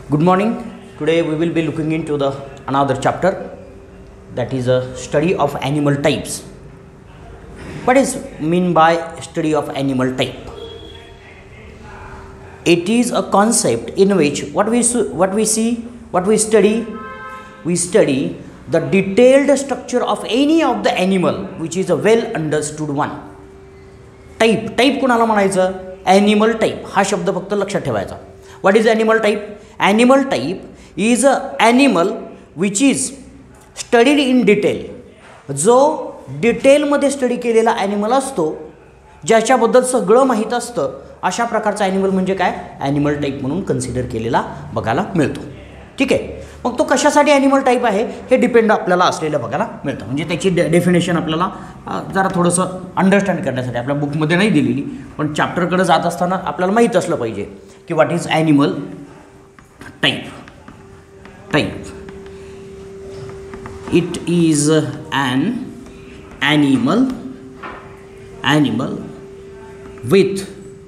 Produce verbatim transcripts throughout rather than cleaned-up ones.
Good morning. Today we will be looking into the another chapter, that is a study of animal types. What is mean by study of animal type? It is a concept in which what we what we see, what we study, we study the detailed structure of any of the animal which is a well understood one. Type type कोणाला म्हणायचं? Animal type हा शब्द फक्त लक्षात ठेवायचा. What is animal type? Animal type is a animal which is studied in detail. जो डिटेलमध्ये study केलेला ॲनिमल असतो, ज्याच्याबद्दल सगळं माहीत असतं, अशा प्रकारचा ॲनिमल म्हणजे काय? ॲनिमल टाईप म्हणून कन्सिडर केलेला बघायला मिळतो. ठीक आहे. मग तो कशासाठी ॲनिमल टाईप आहे हे डिपेंड आपल्याला असलेलं बघायला मिळतं. म्हणजे त्याची डे डेफिनेशन आपल्याला जरा थोडंसं अंडरस्टँड करण्यासाठी आपल्या बुकमध्ये नाही दिलेली, पण चॅप्टरकडे जात असताना आपल्याला माहीत असलं पाहिजे की what is animal type. Type it is an animal animal with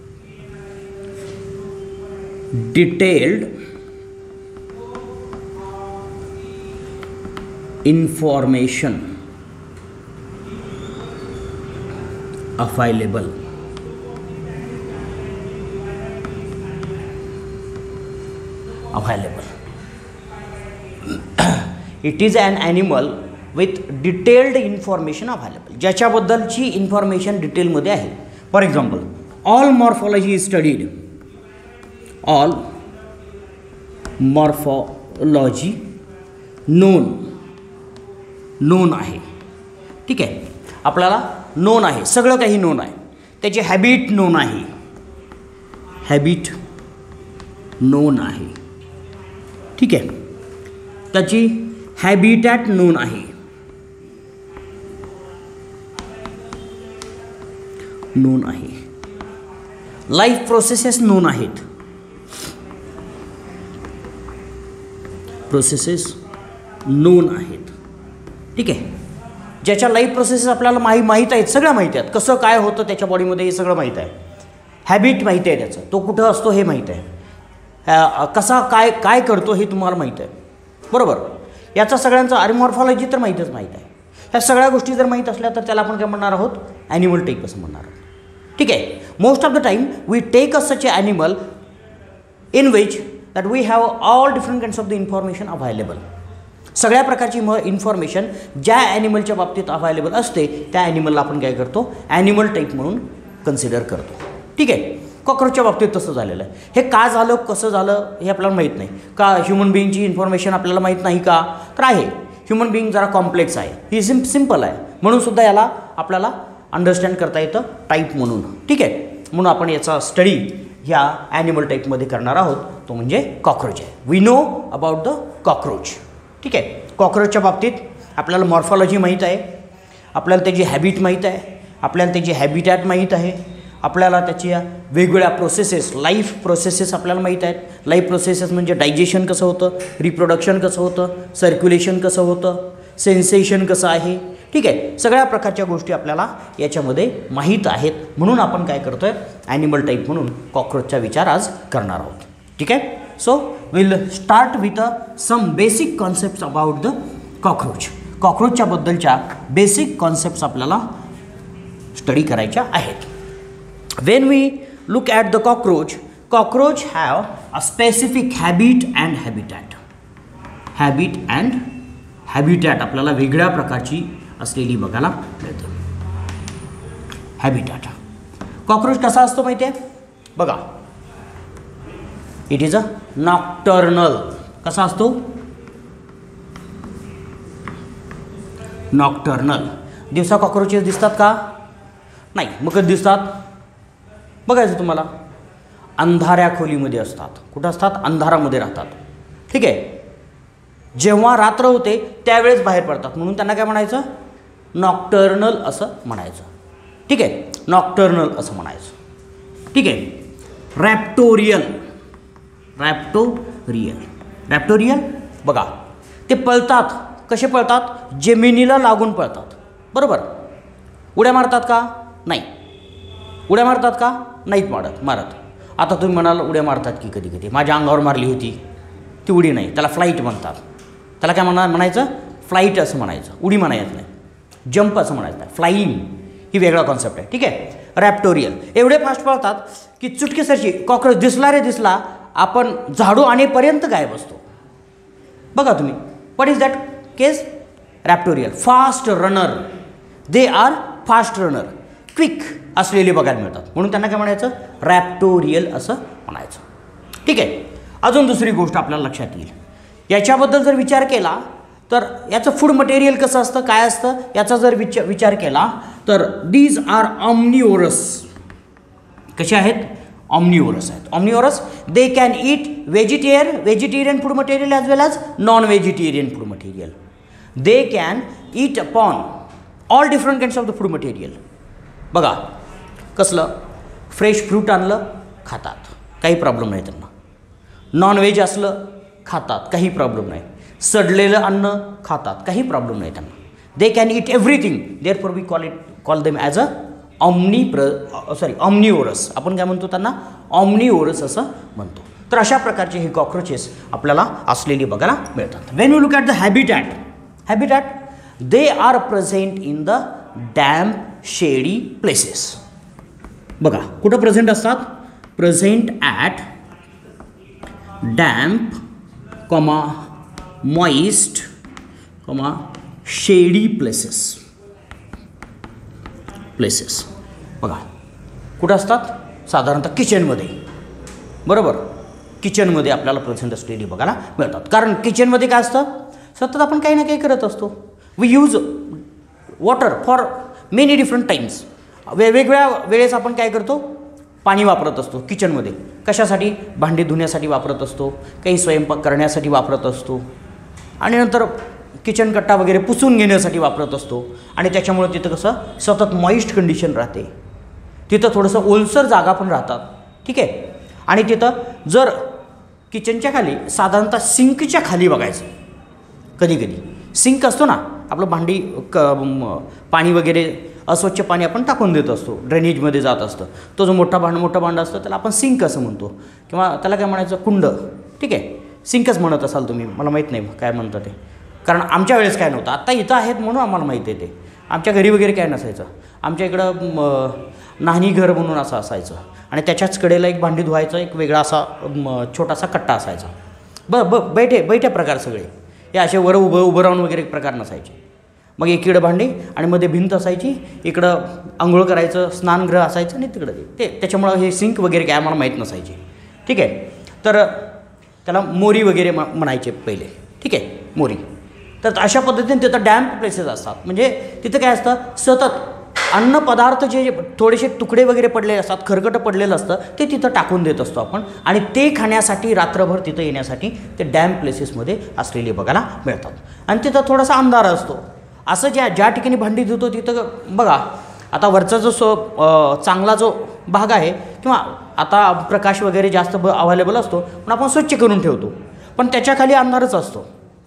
detailed information available available it is an animal with detailed information available, ज्याच्याबद्दलची इन्फॉर्मेशन डिटेलमध्ये आहे. For example, all morphology is studied. All morphology known known आहे. ठीक आहे. आपल्याला non आहे, सगळं काही नोन आहे. त्याचे हॅबिट नोन आहे. हॅबिट नोन आहे. ठीक आहे. त्याची हॅबिटॅट नोन आहे. नोन आहे. लाईफ प्रोसेसेस नोन आहेत. प्रोसेसेस नोन आहेत. ठीक आहे. ज्याच्या लाईफ प्रोसेसेस आपल्याला माही माहीत आहेत, सगळ्या माहिती आहेत. कसं काय होतं त्याच्या बॉडीमध्ये हे सगळं माहीत आहे. हॅबिट माहिती आहे त्याचं, तो कुठं असतो हे माहीत आहे. कसा काय काय करतो हे तुम्हाला माहीत आहे. बरोबर. याचा सगळ्यांचा अरिमॉर्फॉलॉजी तर माहीतच माहीत आहे. ह्या सगळ्या गोष्टी जर माहीत असल्या तर त्याला आपण काय म्हणणार आहोत? ॲनिमल टाईप असं म्हणणार आहोत. ठीक आहे. Most of the time we take a such a animal in which that we have all different kinds of the information available. सगळ्या प्रकारची म इन्फॉर्मेशन ज्या ॲनिमलच्या बाबतीत अवेलेबल असते त्या ॲनिमलला आपण काय करतो? ॲनिमल टाईप म्हणून कन्सिडर करतो. ठीक आहे. कॉकरोचच्या बाबतीत तसं झालेलं आहे. हे का झालं, कसं झालं हे आपल्याला माहीत नाही. का ह्युमन बिईंगची इन्फॉर्मेशन आपल्याला माहीत नाही का? तर आहे. ह्युमन बिईंग जरा कॉम्प्लेक्स आहे. ही सिम सिम्पल आहे, म्हणून सुद्धा याला आपल्याला अंडरस्टँड करता येतं टाईप म्हणून. ठीक आहे. म्हणून आपण याचा स्टडी ह्या ॲनिमल टाईपमध्ये करणार आहोत, तो म्हणजे कॉकरोच आहे. We know about the cockroach. ठीक आहे. कॉकरोचच्या बाबतीत आपल्याला मॉर्फॉलॉजी माहीत आहे, आपल्याला त्याची हॅबिट माहीत आहे, आपल्याला त्याची हॅबिटॅट माहीत आहे, आपल्याला त्याच्या वेगवेगळ्या प्रोसेसेस, लाईफ प्रोसेसेस आपल्याला माहीत आहेत. लाईफ प्रोसेसेस म्हणजे डायजेशन कसं होतं, रिप्रोडक्शन कसं होतं, सर्क्युलेशन कसं होतं, सेन्सेशन कसं आहे. ठीक आहे. सगळ्या प्रकारच्या गोष्टी आपल्याला याच्यामध्ये माहीत आहेत, म्हणून आपण काय करतो आहे? ॲनिमल टाईप म्हणून कॉकरोचचा विचार आज करणार आहोत. ठीक आहे. So will start with a some basic concepts about the cockroach. कॉकरोचच्या बद्दलच्या बेसिक कॉन्सेप्ट्स आपल्याला स्टडी करायच्या आहेत. When we look at the cockroach, cockroach have a specific habit and habitat. Habit and habitat आपल्याला वेगळ्या प्रकारची असलेली बघायला मिळते. हॅबिटॅट. कॉकरोच कसा असतो माहिती आहे? बघा, इट इज अ नॉक्टर्नल. कसा असतो? नॉक्टर्नल. दिवसा कॉकरोचेस दिसतात का? नाही. मग कधी दिसतात? बघायचं तुम्हाला. अंधाऱ्या खोलीमध्ये असतात. कुठं असतात? अंधारामध्ये राहतात. ठीक आहे. जेव्हा रात्र होते त्यावेळेस बाहेर पडतात, म्हणून त्यांना काय म्हणायचं? नॉक्टर्नल असं म्हणायचं. ठीक आहे. नॉक्टर्नल असं म्हणायचं. ठीक आहे. रॅप्टोरियल. रॅप्टोरियल. रॅप्टोरियल बघा, ते पळतात. कसे पळतात? जमिनीला लागून पळतात. बरोबर. उड्या मारतात का? नाही. उड्या मारतात का? नाहीत मारत मारत आता तुम्ही म्हणाल उड्या मारतात की कधी कधी. माझ्या अंगावर मारली होती. ती उडी नाही, त्याला फ्लाईट म्हणतात. त्याला काय म्हणा म्हणायचं फ्लाईट असं म्हणायचं, उडी म्हणायचं नाही. जंप असं म्हणायचं नाही, फ्लाईंग ही वेगळा कॉन्सेप्ट आहे. ठीक आहे. रॅप्टोरियल एवढे फास्ट पळतात की चुटकेसरची कॉकरोच दिसला रे दिसला आपण झाडू आणेपर्यंत गायब असतो. बघा तुम्ही, what is that case? Raptorial fast runner. They are fast runner, quick असलेले बघायला मिळतात, म्हणून त्यांना काय म्हणायचं रॅप्टोरियल असं म्हणायचं. ठीक आहे. अजून दुसरी गोष्ट आपल्याला लक्षात येईल, याच्याबद्दल जर विचार केला तर याचं फूड मटेरियल कसं असतं, काय असतं, याचा जर विचार विचार केला तर दीज आर ऑमनिओरस. कसे आहेत? ऑमनिओरस आहेत. Omnivorous they can eat vegetarian vegetarian food material as well as non vegetarian food material. They can eat upon all different kinds of the food material. बघा कसलं, फ्रेश फ्रूट आणलं खातात, काही problem नाही त्यांना. नॉन व्हेज असलं खातात, काही प्रॉब्लेम नाही. सडलेलं अन्न खातात, काही प्रॉब्लेम नाही त्यांना. They can eat everything. Therefore we call it call them as a omni प्र सॉरी ऑमनिओरस. आपण काय म्हणतो त्यांना ऑमनिओरस असं म्हणतो. तर अशा प्रकारचे हे कॉक्रोचेस आपल्याला असलेली बघायला मिळतात. When you look at the habitat, habitat they are present in the damp shady places. बघा कुठं प्रेझेंट असतात? Present at damp comma moist comma shady places. Places बघा कुठं असतात? साधारणतः किचनमध्ये. बरोबर, किचनमध्ये आपल्याला प्रेझेंट असलेली बघायला मिळतात. कारण किचनमध्ये काय असतं, सतत आपण काही ना काही करत असतो. We use water for many different times. वेगवेगळ्या वेळेस आपण काय करतो, पाणी वापरत असतो किचनमध्ये. कशासाठी? भांडी धुण्यासाठी वापरत असतो, काही स्वयंपाक करण्यासाठी वापरत असतो, आणि नंतर किचन कट्टा वगैरे पुसून घेण्यासाठी वापरत असतो. आणि त्याच्यामुळे तिथं कसं सतत मॉइस्ट कंडिशन राहते, तिथं थोडंसं ओलसर जागा पण राहतात. ठीक आहे. आणि तिथं जर किचनच्या खाली साधारणतः सिंकच्या खाली बघायचं, कधी कधी सिंक असतो ना आपलं, भांडी क पाणी वगैरे अस्वच्छ पाणी आपण टाकून देत असतो, ड्रेनेजमध्ये जात असतं. तो जो मोठा भांड मोठं भांडं असतं त्याला आपण सिंक असं म्हणतो, किंवा त्याला काय म्हणायचं कुंड. ठीक आहे, सिंकच म्हणत असाल तुम्ही, मला माहीत नाही काय म्हणतं ते, कारण आमच्या वेळेस काय नव्हतं. आत्ता इथं आहेत म्हणून आम्हाला माहिती आहे ते. आमच्या घरी वगैरे काय नसायचं. आमच्या इकडं नाहणी घर म्हणून असं असायचं, आणि त्याच्याच कडेला एक भांडी धुवायचं एक वेगळा असा छोटासा कट्टा असायचा. ब ब बैठे बैठे प्रकार सगळे हे असे वर उभं उभं राहून वगैरे प्रकार नसायचे. मग एकीकडं भांडी आणि मध्ये भिंत असायची, इकडं आंघोळ करायचं स्नानगृह असायचं, आणि तिकडं ते त्याच्यामुळं हे सिंक वगैरे काय आम्हाला माहीत नसायचे. ठीक आहे. तर त्याला मोरी वगैरे म म्हणायचे पहिले. ठीक आहे, मोरी. तर अशा पद्धतीने तिथं डॅम्प प्लेसेस असतात. म्हणजे तिथं काय असतं, सतत अन्न पदार्थ जे थोडेसे तुकडे वगैरे पडलेले असतात, खरकटं पडलेलं असतं, ते तिथं टाकून देत असतो आपण, आणि ते खाण्यासाठी रात्रभर तिथं येण्यासाठी ते डॅम्प प्लेसेसमध्ये असलेले बघायला मिळतात. आणि तिथं थोडासा अंधार असतो. असं ज्या ज्या ठिकाणी भांडी धुतो तिथं बघा, आता वरचा जो सो चांगला जो भाग आहे, किंवा आता प्रकाश वगैरे जास्त ब अवेलेबल असतो पण आपण स्वच्छ करून ठेवतो, पण त्याच्याखाली अंधारच असतो.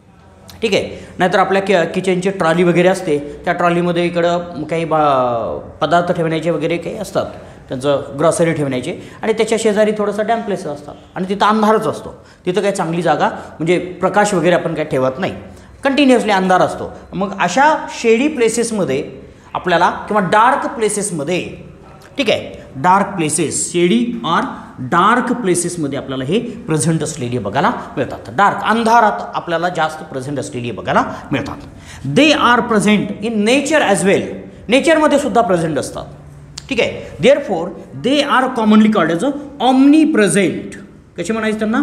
ठीक आहे. नाहीतर आपल्या कि किचनची ट्रॉली वगैरे असते, त्या ट्रॉलीमध्ये इकडं काही बा पदार्थ ठेवण्याचे वगैरे काही असतात, त्यांचं ग्रॉसरी ठेवण्याचे, आणि त्याच्या शेजारी थोडंसं डॅम्प प्लेसेस असतात, आणि तिथं अंधारच असतो. तिथं काही चांगली जागा म्हणजे प्रकाश वगैरे आपण काही ठेवत नाही, कंटिन्युअसली अंधार असतो. मग अशा शेडी प्लेसेसमध्ये आपल्याला, किंवा डार्क प्लेसेसमध्ये, ठीक आहे, dark places shady or dark प्लेसेसमध्ये आपल्याला हे प्रेझेंट असलेली बघायला मिळतात. डार्क अंधारात आपल्याला जास्त प्रेझेंट असलेली बघायला मिळतात. They are present in nature as well. नेचरमध्ये सुद्धा प्रेझेंट असतात. ठीक आहे. Therefore they are commonly called as a omnipresent. कसे म्हणायचं त्यांना?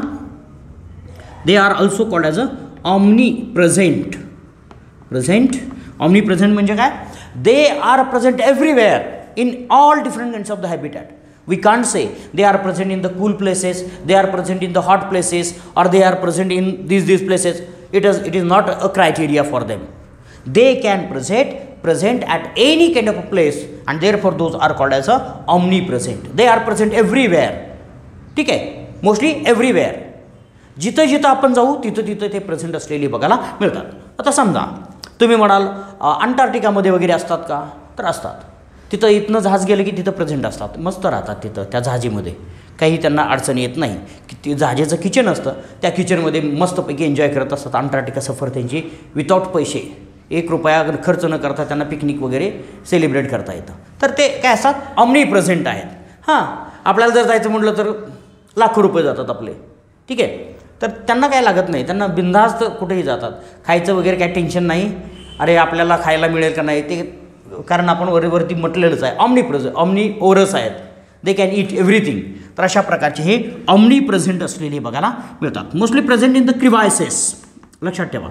They are also called as a omnipresent. Present omnipresent म्हणजे काय? They are present everywhere in all different kinds of the habitat. We can't say they are present in the cool places, they are present in the hot places, or they are present in these these places. It is it is not a criteria for them. They can present present at any kind of a place, and therefore those are called as a omnipresent. They are present everywhere. ठीक आहे, mostly everywhere. जिथं जिथं आपण जाऊ तिथं तिथं ते present असलेली बघायला मिळतात. आता समजा तुम्ही म्हणाल अंटार्क्टिकामध्ये वगैरे असतात का? तर असतात. तिथं इथनं जहाज गेलं की तिथं प्रेझेंट असतात, मस्त राहतात तिथं त्या जहाजीमध्ये. काही त्यांना अडचणी येत नाही. की ते जहाजाचं किचन असतं, त्या किचनमध्ये मस्तपैकी एन्जॉय करत असतात अंटार्क्टिका सफर त्यांची विदाऊट पैसे, एक रुपया खर्च न करता त्यांना पिकनिक वगैरे सेलिब्रेट करता येतं. तर ते काय असतात, ऑमनी प्रेझेंट आहेत. हां, आपल्याला जर जायचं म्हटलं तर लाखो रुपये जातात आपले, ठीक आहे. तर त्यांना काय लागत नाही, त्यांना बिनधास्त कुठेही जातात, खायचं वगैरे काय टेन्शन नाही. अरे आपल्याला खायला मिळेल का नाही ते, कारण आपण वरवरती म्हटलेलंच आहे ऑमनी प्रेझेंट, ऑमनी ओरस आहेत, दे कॅन ईट एव्हरीथिंग. तर अशा प्रकारचे हे ऑमनी प्रेझेंट असलेले बघायला मिळतात. Mostly present in the crevices, लक्षात ठेवा,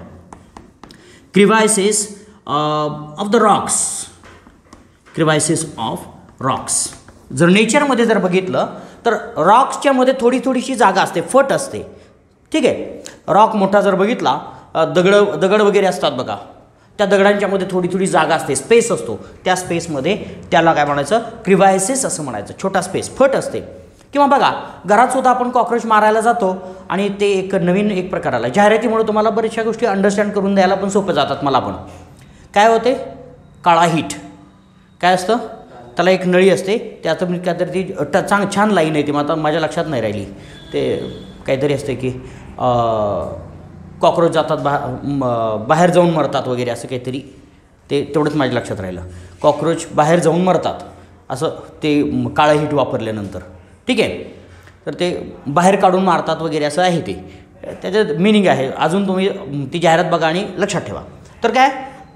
crevices of the rocks, crevices of rocks. जर नेचरमध्ये जर बघितलं तर रॉक्सच्या मध्ये थोडी थोडीशी जागा असते, फट असते, ठीक आहे. रॉक मोठा जर बघितला, दगड दगड वगैरे असतात बघा, त्या दगडांच्या मध्ये थोडी थोडी जागा असते, स्पेस असतो, त्या स्पेसमध्ये त्याला काय म्हणायचं, क्रिवायसेस असं म्हणायचं, छोटा स्पेस, फट असते. किंवा बघा घरात सुद्धा आपण कॉक्रोच मारायला जातो आणि ते एक नवीन एक प्रकार आला, जाहिरातीमुळे तुम्हाला बऱ्याचशा गोष्टी अंडरस्टँड करून द्यायला पण सोपे जातात मला पण. काय होते, काळा हिट काय असतं, त्याला एक नळी असते, त्याचं मी काहीतरी ती ट चांग छान लाईन आहे ती, मग आता माझ्या लक्षात नाही राहिली, ते काहीतरी असते की कॉक्रोच जातात बा बाहेर जाऊन मरतात वगैरे असं काहीतरी, ते तेवढंच माझ्या लक्षात राहिलं, कॉक्रोच बाहेर जाऊन मरतात असं ते काळं हिट वापरल्यानंतर, ठीक आहे. तर ते बाहेर काढून मारतात वगैरे असं आहे, ते त्याचं मिनिंग आहे. अजून तुम्ही ती जाहिरात बघा आणि लक्षात ठेवा. तर काय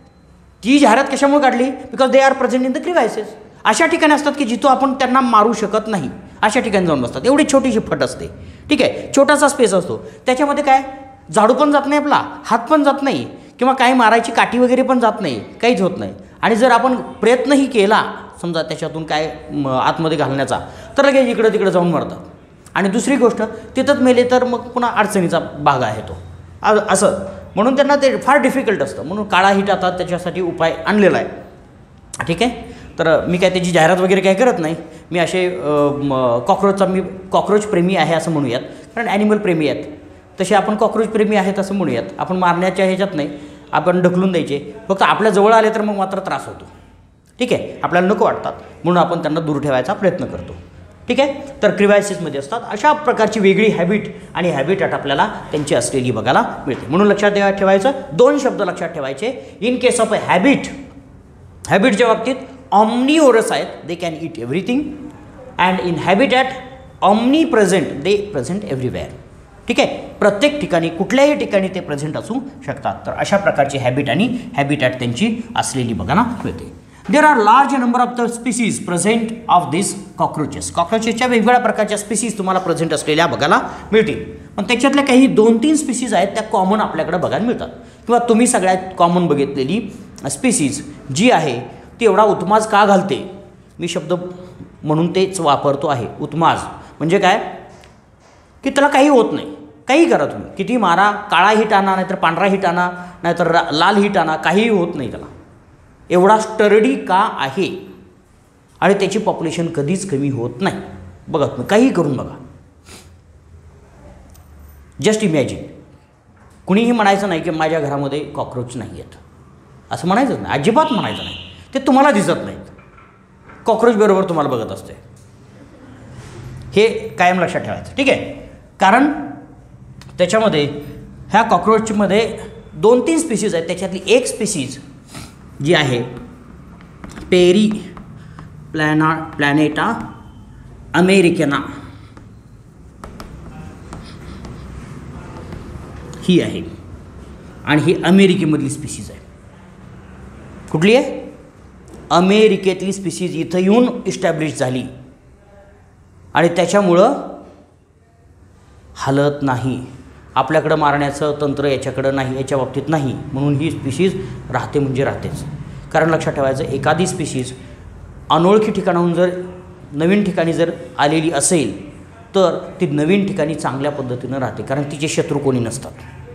ती जाहिरात कशामुळे काढली, because they are present in the crevices. अशा ठिकाणी असतात की जिथं आपण त्यांना मारू शकत नाही, अशा ठिकाणी जाऊन बसतात. एवढी छोटीशी फट असते, ठीक आहे, छोटासा स्पेस असतो, त्याच्यामध्ये काय झाडू पण जात नाही, आपला हात पण जात नाही, किंवा काही मारायची काठी वगैरे पण जात नाही, काहीच होत नाही. आणि जर आपण प्रयत्नही केला समजा त्याच्यातून काय आतमध्ये घालण्याचा, तर लगेच इकडं तिकडं जाऊन मरतात. आणि दुसरी गोष्ट, तिथंच मेले तर मग पुन्हा अडचणीचा भाग आहे तो, असं म्हणून त्यांना ते फार डिफिकल्ट असतं. म्हणून काळा हिट आता त्याच्यासाठी उपाय आणलेला आहे, ठीक आहे. तर मी काय त्याची जाहिरात वगैरे काय करत नाही, मी असे कॉक्रोचचा मी कॉक्रोच प्रेमी आहे असं म्हणूयात, कारण ॲनिमल प्रेमी आहेत, तसे आपण कॉक्रोच प्रेमी आहेत असं म्हणूयात. आपण मारण्याच्या ह्याच्यात नाही, आपण ढकलून द्यायचे, फक्त आपल्या जवळ आले तर मग मात्र त्रास होतो, ठीक आहे, आपल्याला नको वाटतात, म्हणून आपण त्यांना दूर ठेवायचा प्रयत्न करतो, ठीक आहे. तर क्रिवायसिसमध्ये असतात अशा प्रकारची वेगळी हॅबिट आणि हॅबिटॅट आपल्याला त्यांची असलेली बघायला मिळते. म्हणून लक्षात ठेवायचं, दोन शब्द लक्षात ठेवायचे. In case of a habit, हॅबिटच्या बाबतीत ऑमनीओरस आहेत, they can eat everything, and in habitat omnipresent, they present everywhere, ठीक आहे. प्रत्येक ठिकाणी कुठल्याही ठिकाणी ते प्रेझेंट असू शकतात. तर अशा प्रकारची हॅबिट आणि हॅबिटॅट त्यांची असलेली बघायला मिळते. There are large number of the species present of this cockroaches. कॉक्रोचेसच्या वेगवेगळ्या प्रकारच्या स्पीसीज तुम्हाला प्रेझेंट असलेल्या बघायला मिळतील. पण त्याच्यातल्या काही दोन तीन स्पीसीज आहेत त्या कॉमन आपल्याकडे बघायला मिळतात, किंवा तुम्ही सगळ्यात कॉमन बघितलेली स्पीसीज जी आहे ती एवढा उत्माज का घालते, मी शब्द म्हणून तेच वापरतो आहे, उत्माज म्हणजे काय की त्याला काही होत नाही, काही करा तुम्ही, किती मारा, काळा हिट आणा नाहीतर पांढरा हिट आणा नाहीतर लाल हिट आणा, काहीही होत नाही त्याला. एवढा स्टर्डी का आहे आणि त्याची पॉप्युलेशन कधीच कमी होत नाही. बघा तुम्ही काही करून बघा, जस्ट इमॅजिन. कुणीही म्हणायचं नाही की माझ्या घरामध्ये कॉक्रोच नाही आहेत, असं म्हणायचं नाही, अजिबात म्हणायचं नाही. ते तुम्हाला दिसत नाहीत, कॉक्रोच बरोबर तुम्हाला बघत असते, हे कायम लक्षात ठेवायचं, ठीक आहे. कारण त्याच्यामध्ये ह्या कॉक्रोचमध्ये दोन तीन स्पीसीज आहेत, त्याच्यातली एक स्पीसीज जी आहे पेरी प्लॅना प्लॅनेटा अमेरिकना ही आहे, आणि ही अमेरिकेमधली स्पीसीज आहे. कुठली आहे, अमेरिकेतली स्पीसीज इथं येऊन इस्टॅब्लिश झाली आणि त्याच्यामुळं हलत नाही. आपल्याकडं मारण्याचं तंत्र याच्याकडं नाही, याच्या बाबतीत नाही, म्हणून ही स्पीसीज राहते म्हणजे राहतेच. कारण लक्षात ठेवायचं, एखादी स्पीसीज अनोळखी ठिकाणाहून जर नवीन ठिकाणी जर आलेली असेल तर ती नवीन ठिकाणी चांगल्या पद्धतीनं राहते, कारण तिचे शत्रू कोणी नसतात.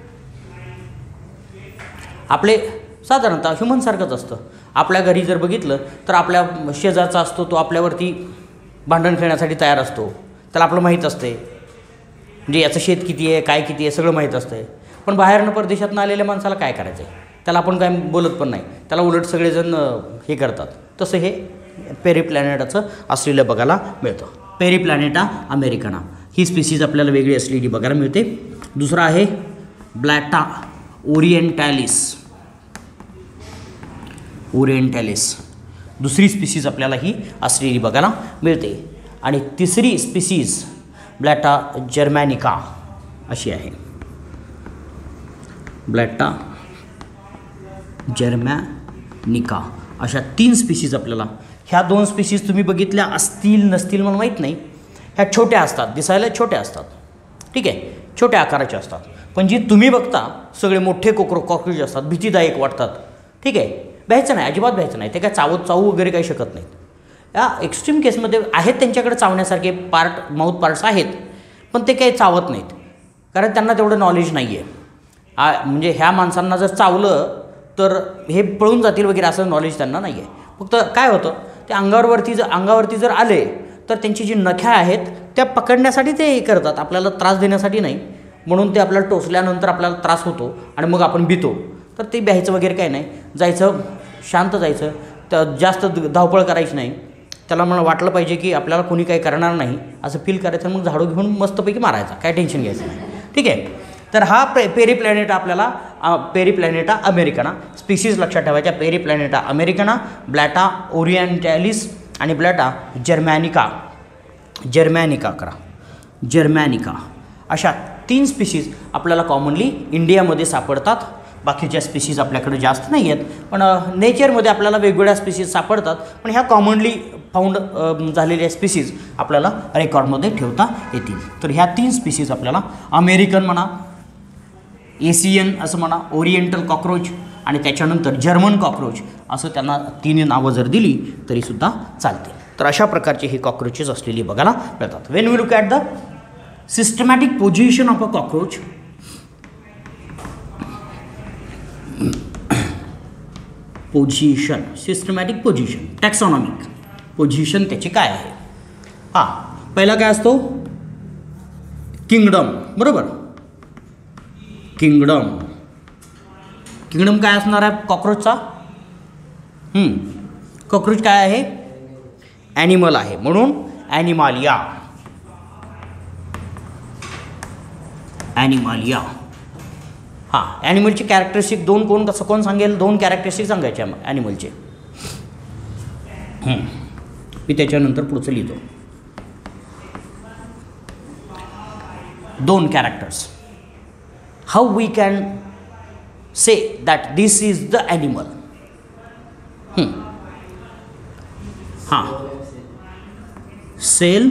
आपले साधारणतः ह्युमनसारखंच असतं. आपल्या घरी जर बघितलं तर आपल्या शेजारचा असतो, तो आपल्यावरती भांडण खेळण्यासाठी तयार असतो, त्याला आपलं माहीत असते, म्हणजे याचं शेत किती आहे, काय किती आहे, सगळं माहीत असतं. पण बाहेरनं परदेशातनं आलेल्या माणसाला काय करायचं आहे, त्याला आपण काय बोलत पण नाही, त्याला उलट सगळेजण हे करतात. तसं हे पेरी प्लॅनेटाचं असलेलं बघायला मिळतं. पेरिप्लॅनेटा अमेरिकना, ही स्पीसीज आपल्याला वेगळी असलेली बघायला मिळते. दुसरा आहे ब्लॅटा ओरिएंटॅलिस, ओरिएंटॅलिस दुसरी स्पीसीज आपल्याला ही असलेली बघायला मिळते. आणि तिसरी स्पीसीज ब्लॅटा जर्मॅनिका अशी आहे. ब्लॅटा जर्मॅनिका अशा तीन स्पीसीज आपल्याला, ह्या दोन स्पीसीज तुम्ही बघितल्या असतील नसतील मला माहीत नाही. ह्या छोट्या असतात, दिसायला छोट्या असतात, ठीक आहे, छोट्या आकाराच्या असतात. पण जी तुम्ही बघता सगळे मोठे कोक्रो कॉकरोच असतात, भीतीदायक वाटतात, ठीक आहे. भ्यायचं नाही, अजिबात भ्यायचं नाही. ते काय चावत चावू वगैरे काही शकत नाहीत. या एक्स्ट्रीम केसमध्ये आहेत त्यांच्याकडे चावण्यासारखे पार्ट, माउथ पार्ट्स आहेत, पण ते काही चावत नाहीत कारण त्यांना तेवढं नॉलेज नाही आहे. म्हणजे ह्या माणसांना जर चावलं तर हे पळून जातील वगैरे असं नॉलेज त्यांना नाही आहे. फक्त काय होतं, ते अंगावरती जर अंगावरती जर आले तर त्यांची जी नख्या आहेत त्या पकडण्यासाठी ते हे करतात, आपल्याला त्रास देण्यासाठी नाही. म्हणून ते आपल्याला टोचल्यानंतर आपल्याला त्रास होतो आणि मग आपण भीतो. तर ते भ्यायचं वगैरे काही नाही, जायचं शांत जायचं, तर जास्त धावपळ करायची नाही. त्याला मला वाटलं पाहिजे की आपल्याला कोणी काही करणार नाही असं फील करायचं, मग झाडू घेऊन मस्तपैकी मारायचा, काय टेन्शन घ्यायचं नाही, ठीक आहे. तर हा पे पेरिप्लॅनेटा आपल्याला पेरिप्लॅनेटा अमेरिकना स्पीसीज लक्षात ठेवायच्या. पेरिप्लॅनेटा अमेरिकना, ब्लॅटा ओरिएंटॅलिस आणि ब्लॅटा जर्मॅनिका, जर्मॅनिका करा जर्मॅनिका अशा तीन स्पीसीज आपल्याला कॉमनली इंडियामध्ये सापडतात. बाकीच्या स्पीसीज आपल्याकडे जास्त नाही आहेत, पण नेचरमध्ये आपल्याला वेगवेगळ्या स्पीसीज सापडतात. पण ह्या कॉमनली फाउंड झालेल्या स्पीसीज आपल्याला रेकॉर्डमध्ये ठेवता येतील. तर ह्या तीन स्पीसीज आपल्याला अमेरिकन म्हणा, एशियन असं म्हणा, ओरिएंटल कॉकरोच आणि त्याच्यानंतर जर्मन कॉकरोच असं त्यांना तीन नावं जर दिली तरीसुद्धा चालते. तर अशा प्रकारचे हे कॉकरोचेस असलेली बघायला मिळतात. When we look at the systematic position of a cockroach, position systematic position, taxonomic position त्याची काय आहे. हां, पहिला काय असतो किंगडम, बरोबर. किंगडम किंगडम काय असणार आहे कॉकरोचचा. कॉकरोच काय आहे, ॲनिमल आहे, म्हणून ॲनिमालिया, ॲनिमालिया. हां, ॲनिमलची कॅरेक्टरिस्टिक दोन, कोण कसं कोण सांगेल, दोन कॅरेक्टरिस्टिक सांगायचे ॲनिमलचे. मी त्याच्यानंतर पुढचं लिहितो. दोन characters. How we can say that this is the animal. हां, सेल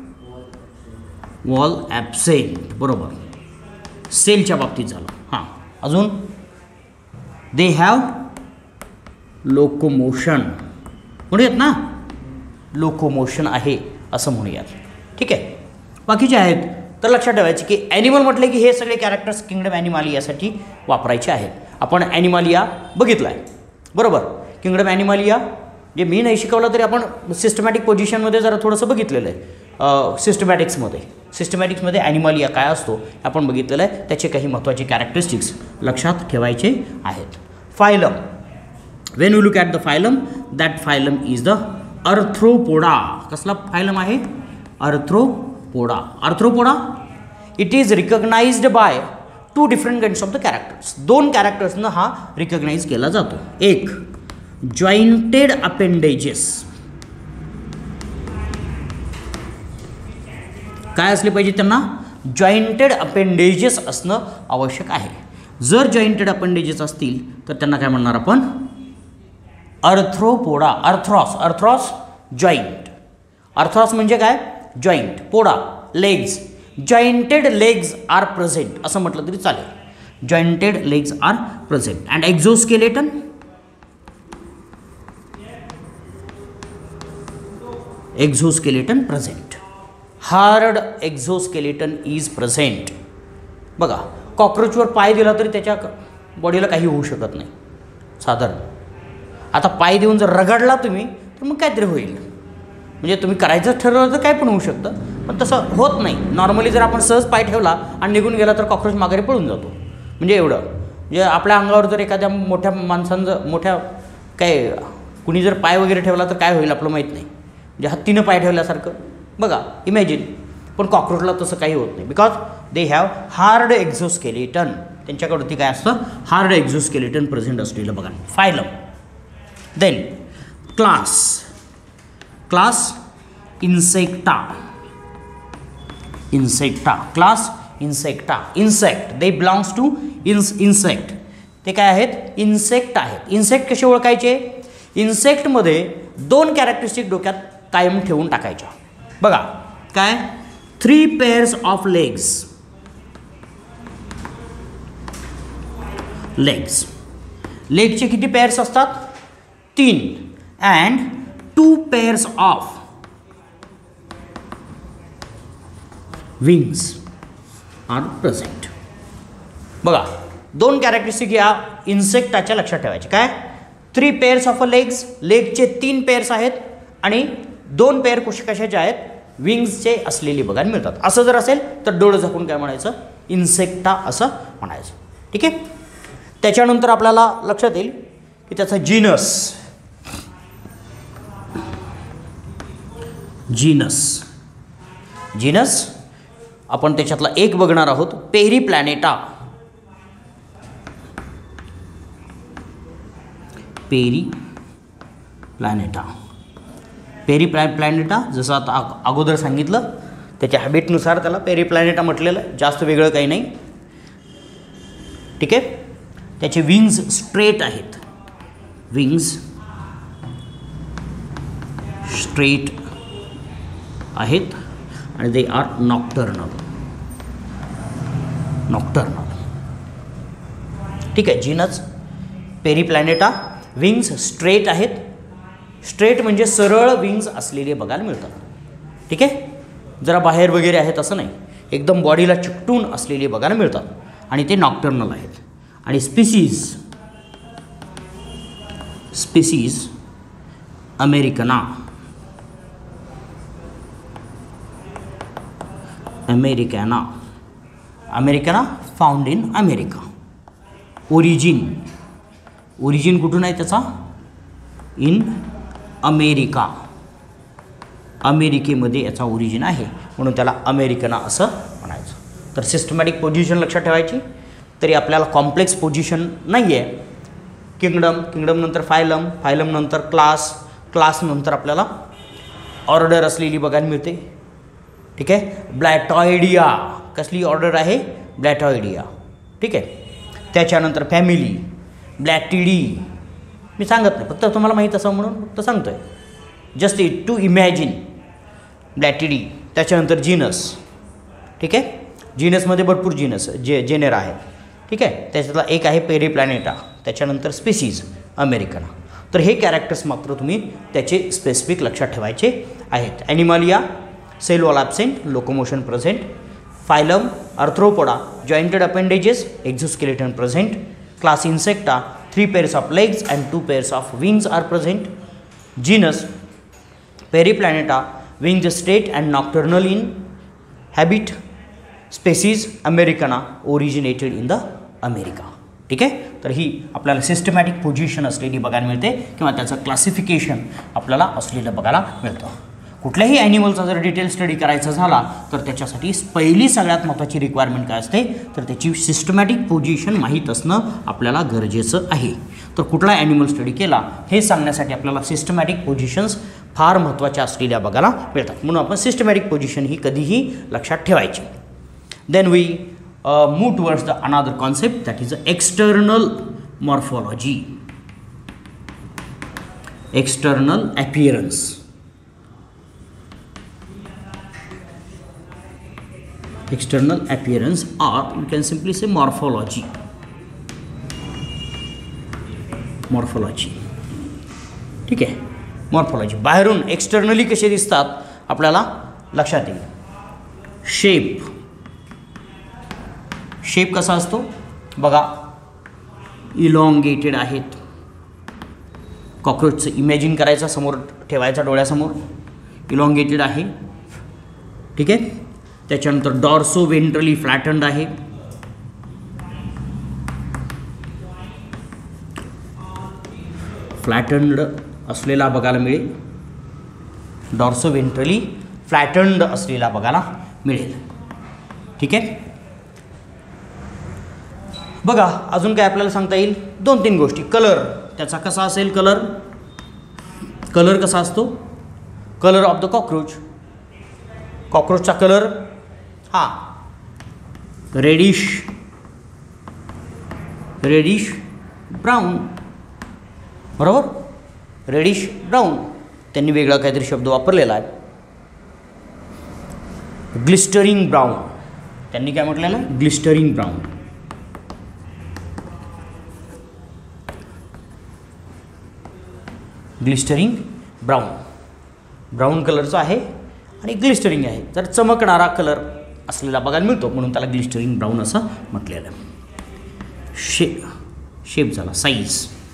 वॉल ॲब्सेंट, बरोबर, सेलच्या बाबतीत झालं. हां, अजून दे हॅव लोकोमोशन म्हणूयात ना, लोकोमोशन आहे असं म्हणूयात, ठीक आहे. बाकीचे आहेत तर लक्षात ठेवायचे की ॲनिमल म्हटले की हे सगळे कॅरेक्टर्स किंगडम ॲनिमालियासाठी वापरायचे आहेत. आपण ॲनिमालिया बघितला आहे, बरोबर. किंगडम ॲनिमालिया जे मी नाही शिकवलं तरी आपण सिस्टमॅटिक पोझिशनमध्ये जरा थोडंसं बघितलेलं आहे. सिस्टमॅटिक्समध्ये सिस्टमॅटिक्समध्ये ॲनिमालिया काय असतो आपण बघितलेलं आहे. त्याचे काही महत्त्वाचे कॅरेक्टरिस्टिक्स लक्षात ठेवायचे आहेत. Phylum, when you look at the phylum, that phylum is the Arthropoda. कसला फायलम आहे, Arthropoda. Arthropoda it is recognised by two different kinds of the characters. दोन कॅरेक्टर्सनं हा रिकग्नाइज केला जातो. एक जॉईंटेड अपेंडेजेस, काय असले पाहिजे त्यांना, जॉईंटेड अपेंडेजेस असणं आवश्यक आहे. जर जॉईंटेड अपेंडेजेस असतील तर त्यांना काय म्हणणार आपण, अर्थ्रोपोडा. अर्थ्रॉस, अर्थ्रॉस जॉईंट, अर्थ्रॉस म्हणजे काय, joint. Poda legs, jointed legs are present असं म्हटलं तरी चालेल. Jointed legs are present. And exoskeleton, exoskeleton present. Hard exoskeleton is present. बघा, कॉकरोचवर पाय दिला तरी त्याच्या बॉडीला काही होऊ शकत नाही साधारण. आता पाय देऊन जर रगडला तुम्ही तर मग काहीतरी होईल. म्हणजे तुम्ही करायचं ठरवलं तर काय पण होऊ शकतं, पण तसं होत नाही. नॉर्मली जर आपण सहज पाय ठेवला आणि निघून गेला तर कॉकरोच माघारी पळून जातो. म्हणजे एवढं, म्हणजे आपल्या अंगावर जर एखाद्या मोठ्या माणसानं मोठ्या काय कुणी जर पाय वगैरे ठेवला तर काय होईल आपलं माहीत नाही. म्हणजे हत्तीनं पाय ठेवल्यासारखं बघा इमॅजिन. पण कॉक्रोचला तसं काही होत नाही because they have hard exoskeleton. त्यांच्याकडे काय असतं, हार्ड एक्झोस्केलेटन प्रेझेंट असलेलं बघा. Phylum. Then class. Class Insecta. Insecta. Class Insecta. Insect they belongs to इन्स इन्सेक्ट. ते काय आहेत, इन्सेक्ट आहेत. इन्सेक्ट कसे ओळखायचे, इन्सेक्टमध्ये दोन कॅरेक्टरिस्टिक डोक्यात कायम ठेवून टाकायच्या. बघा काय, three pairs of legs. Legs लेगचे किती पेअर्स असतात, तीन. And two pairs of wings are present. बघा दोन कॅरेक्टरिस्टिक या इन्सेक्टाच्या लक्षात ठेवायचे. काय, three pairs of a legs. लेगचे तीन पेअर्स आहेत आणि दोन पेअर कुश कशाचे आहेत, विंग्सचे असलेली बघायला मिळतात. असं जर असेल तर डोळं झाकून काय म्हणायचं, इन्सेक्टा असं म्हणायचं. ठीक आहे. त्याच्यानंतर आपल्याला लक्षात येईल की त्याचा जीनस. जीनस जीनस आपण त्याच्यातला एक बघणार आहोत, Periplaneta. Periplaneta. Periplaneta जसं आता अगोदर सांगितलं त्याच्या हॅबिटनुसार त्याला पेरी प्लॅनेटा म्हटलेलं आहे, जास्त वेगळं काही नाही. ठीक आहे. त्याचे विंग्स स्ट्रेट आहेत. विंग्स स्ट्रेट आहेत आणि दे आर नॉक्टर्नल. नॉक्टर्नल. ठीक आहे. Genus Periplaneta. Wings straight आहेत. स्ट्रेट म्हणजे सरळ विंग्स असलेले बघायला मिळतात. ठीक आहे. जरा बाहेर वगैरे आहेत असं नाही, एकदम बॉडीला चिकटून असलेले बघायला मिळतात आणि ते नॉक्टर्नल आहेत. आणि species species americana. Americana. Americana found in America. Origin. Origin कुठून आहे त्याचा, इन अमेरिका. अमेरिकेमध्ये याचा ओरिजिन आहे म्हणून त्याला अमेरिकना असं म्हणायचं. तर सिस्टमॅटिक पोझिशन लक्षात ठेवायची. तरी आपल्याला कॉम्प्लेक्स पोझिशन नाही आहे. किंगडम, किंगडम नंतर फायलम, फायलम नंतर क्लास, क्लास नंतर आपल्याला ऑर्डर असलेली बघायला मिळते. ठीक आहे. ब्लॅटॉइडिया. कसली ऑर्डर आहे, ब्लॅटॉइडिया. ठीक आहे. त्याच्यानंतर फॅमिली ब्लॅटिडी. मी सांगत नाही, फक्त तुम्हाला माहीत असं म्हणून फक्त सांगतो आहे, just it to imagine. Blattidae. त्याच्यानंतर जीनस. ठीक आहे. जीनसमध्ये भरपूर जीनस जे जेनेर आहे. ठीक आहे. त्याच्यातला एक आहे पेरी प्लॅनेटा. त्याच्यानंतर स्पीसीज अमेरिकना. तर हे कॅरेक्टर्स मात्र तुम्ही त्याचे स्पेसिफिक लक्षात ठेवायचे आहेत. Animalia cell wall absent, locomotion present. Phylum Arthropoda, jointed appendages, exoskeleton present. Class Insecta, three pairs of legs and two pairs of wings are present. Genus Periplaneta, wings straight and nocturnal in habit. Species americana, originated in the America. ठीक आहे. तर ही आपल्याला systematic position असलेली बघायला मिळते किंवा त्याचं classification आपल्याला असलेलं बघायला मिळतं. कुठल्याही ॲनिमलचा जर डिटेल स्टडी करायचा झाला तर त्याच्यासाठी पहिली सगळ्यात महत्त्वाची रिक्वायरमेंट काय असते, तर त्याची सिस्टमॅटिक पोझिशन माहीत असणं आपल्याला गरजेचं आहे. तर कुठला ॲनिमल स्टडी केला हे सांगण्यासाठी आपल्याला सिस्टमॅटिक पोझिशन्स फार महत्त्वाच्या असलेल्या बघायला मिळतात. म्हणून आपण सिस्टमॅटिक पोझिशन ही कधीही लक्षात ठेवायची. Then we move towards the another concept that is a external morphology. External appearance. External appearance or you can simply say morphology. Morphology. ठीक आहे. मॉर्फॉलॉजी बाहेरून एक्सटर्नली कसे दिसतात आपल्याला लक्षात येईल. शेप. शेप कसा असतो बघा, इलॉंगेटेड आहेत. कॉक्रोचचं इमॅजिन करायचा, समोर ठेवायचा डोळ्यासमोर. इलॉंगेटेड आहे. ठीक आहे. त्याच्यानंतर डॉर्सो वेंट्रली फ्लॅटन्ड आहे. फ्लॅटन्ड असलेला बघायला मिळेल. डॉर्सो वेंट्रली फ्लॅटन्ड असलेला बघायला मिळेल. ठीक आहे. बघा अजून काय आपल्याला सांगता येईल, दोन तीन गोष्टी. कलर त्याचा कसा असेल, कलर कलर कसा असतो, कलर ऑफ द कॉकरोच, कॉकरोचचा कलर हा रेडिश रेडिश ब्राऊन, बरोबर, रेडिश ब्राऊन. त्यांनी वेगळा काहीतरी शब्द वापरलेला आहे, ग्लिस्टरिंग ब्राऊन. त्यांनी काय म्हटलेलं आहे, glistering brown. Glistering brown, brown कलरचा आहे आणि ग्लिस्टरिंग आहे, जर चमकणारा कलर असलेला बघायला मिळतो, म्हणून त्याला ग्लिस्टरिंग ब्राऊन असं म्हटलेलं आहे. शे शेप झाला, साईज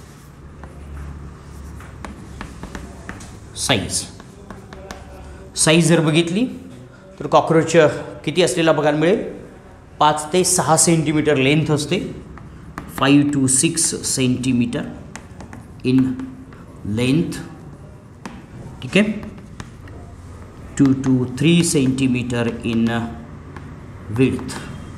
साईज साईज जर बघितली तर कॉकरोच किती असलेला बघायला मिळेल, पाच ते सहा सेंटीमीटर लेंथ असते, five to six centimetre in length. ठीक आहे. Two to three centimetre in width.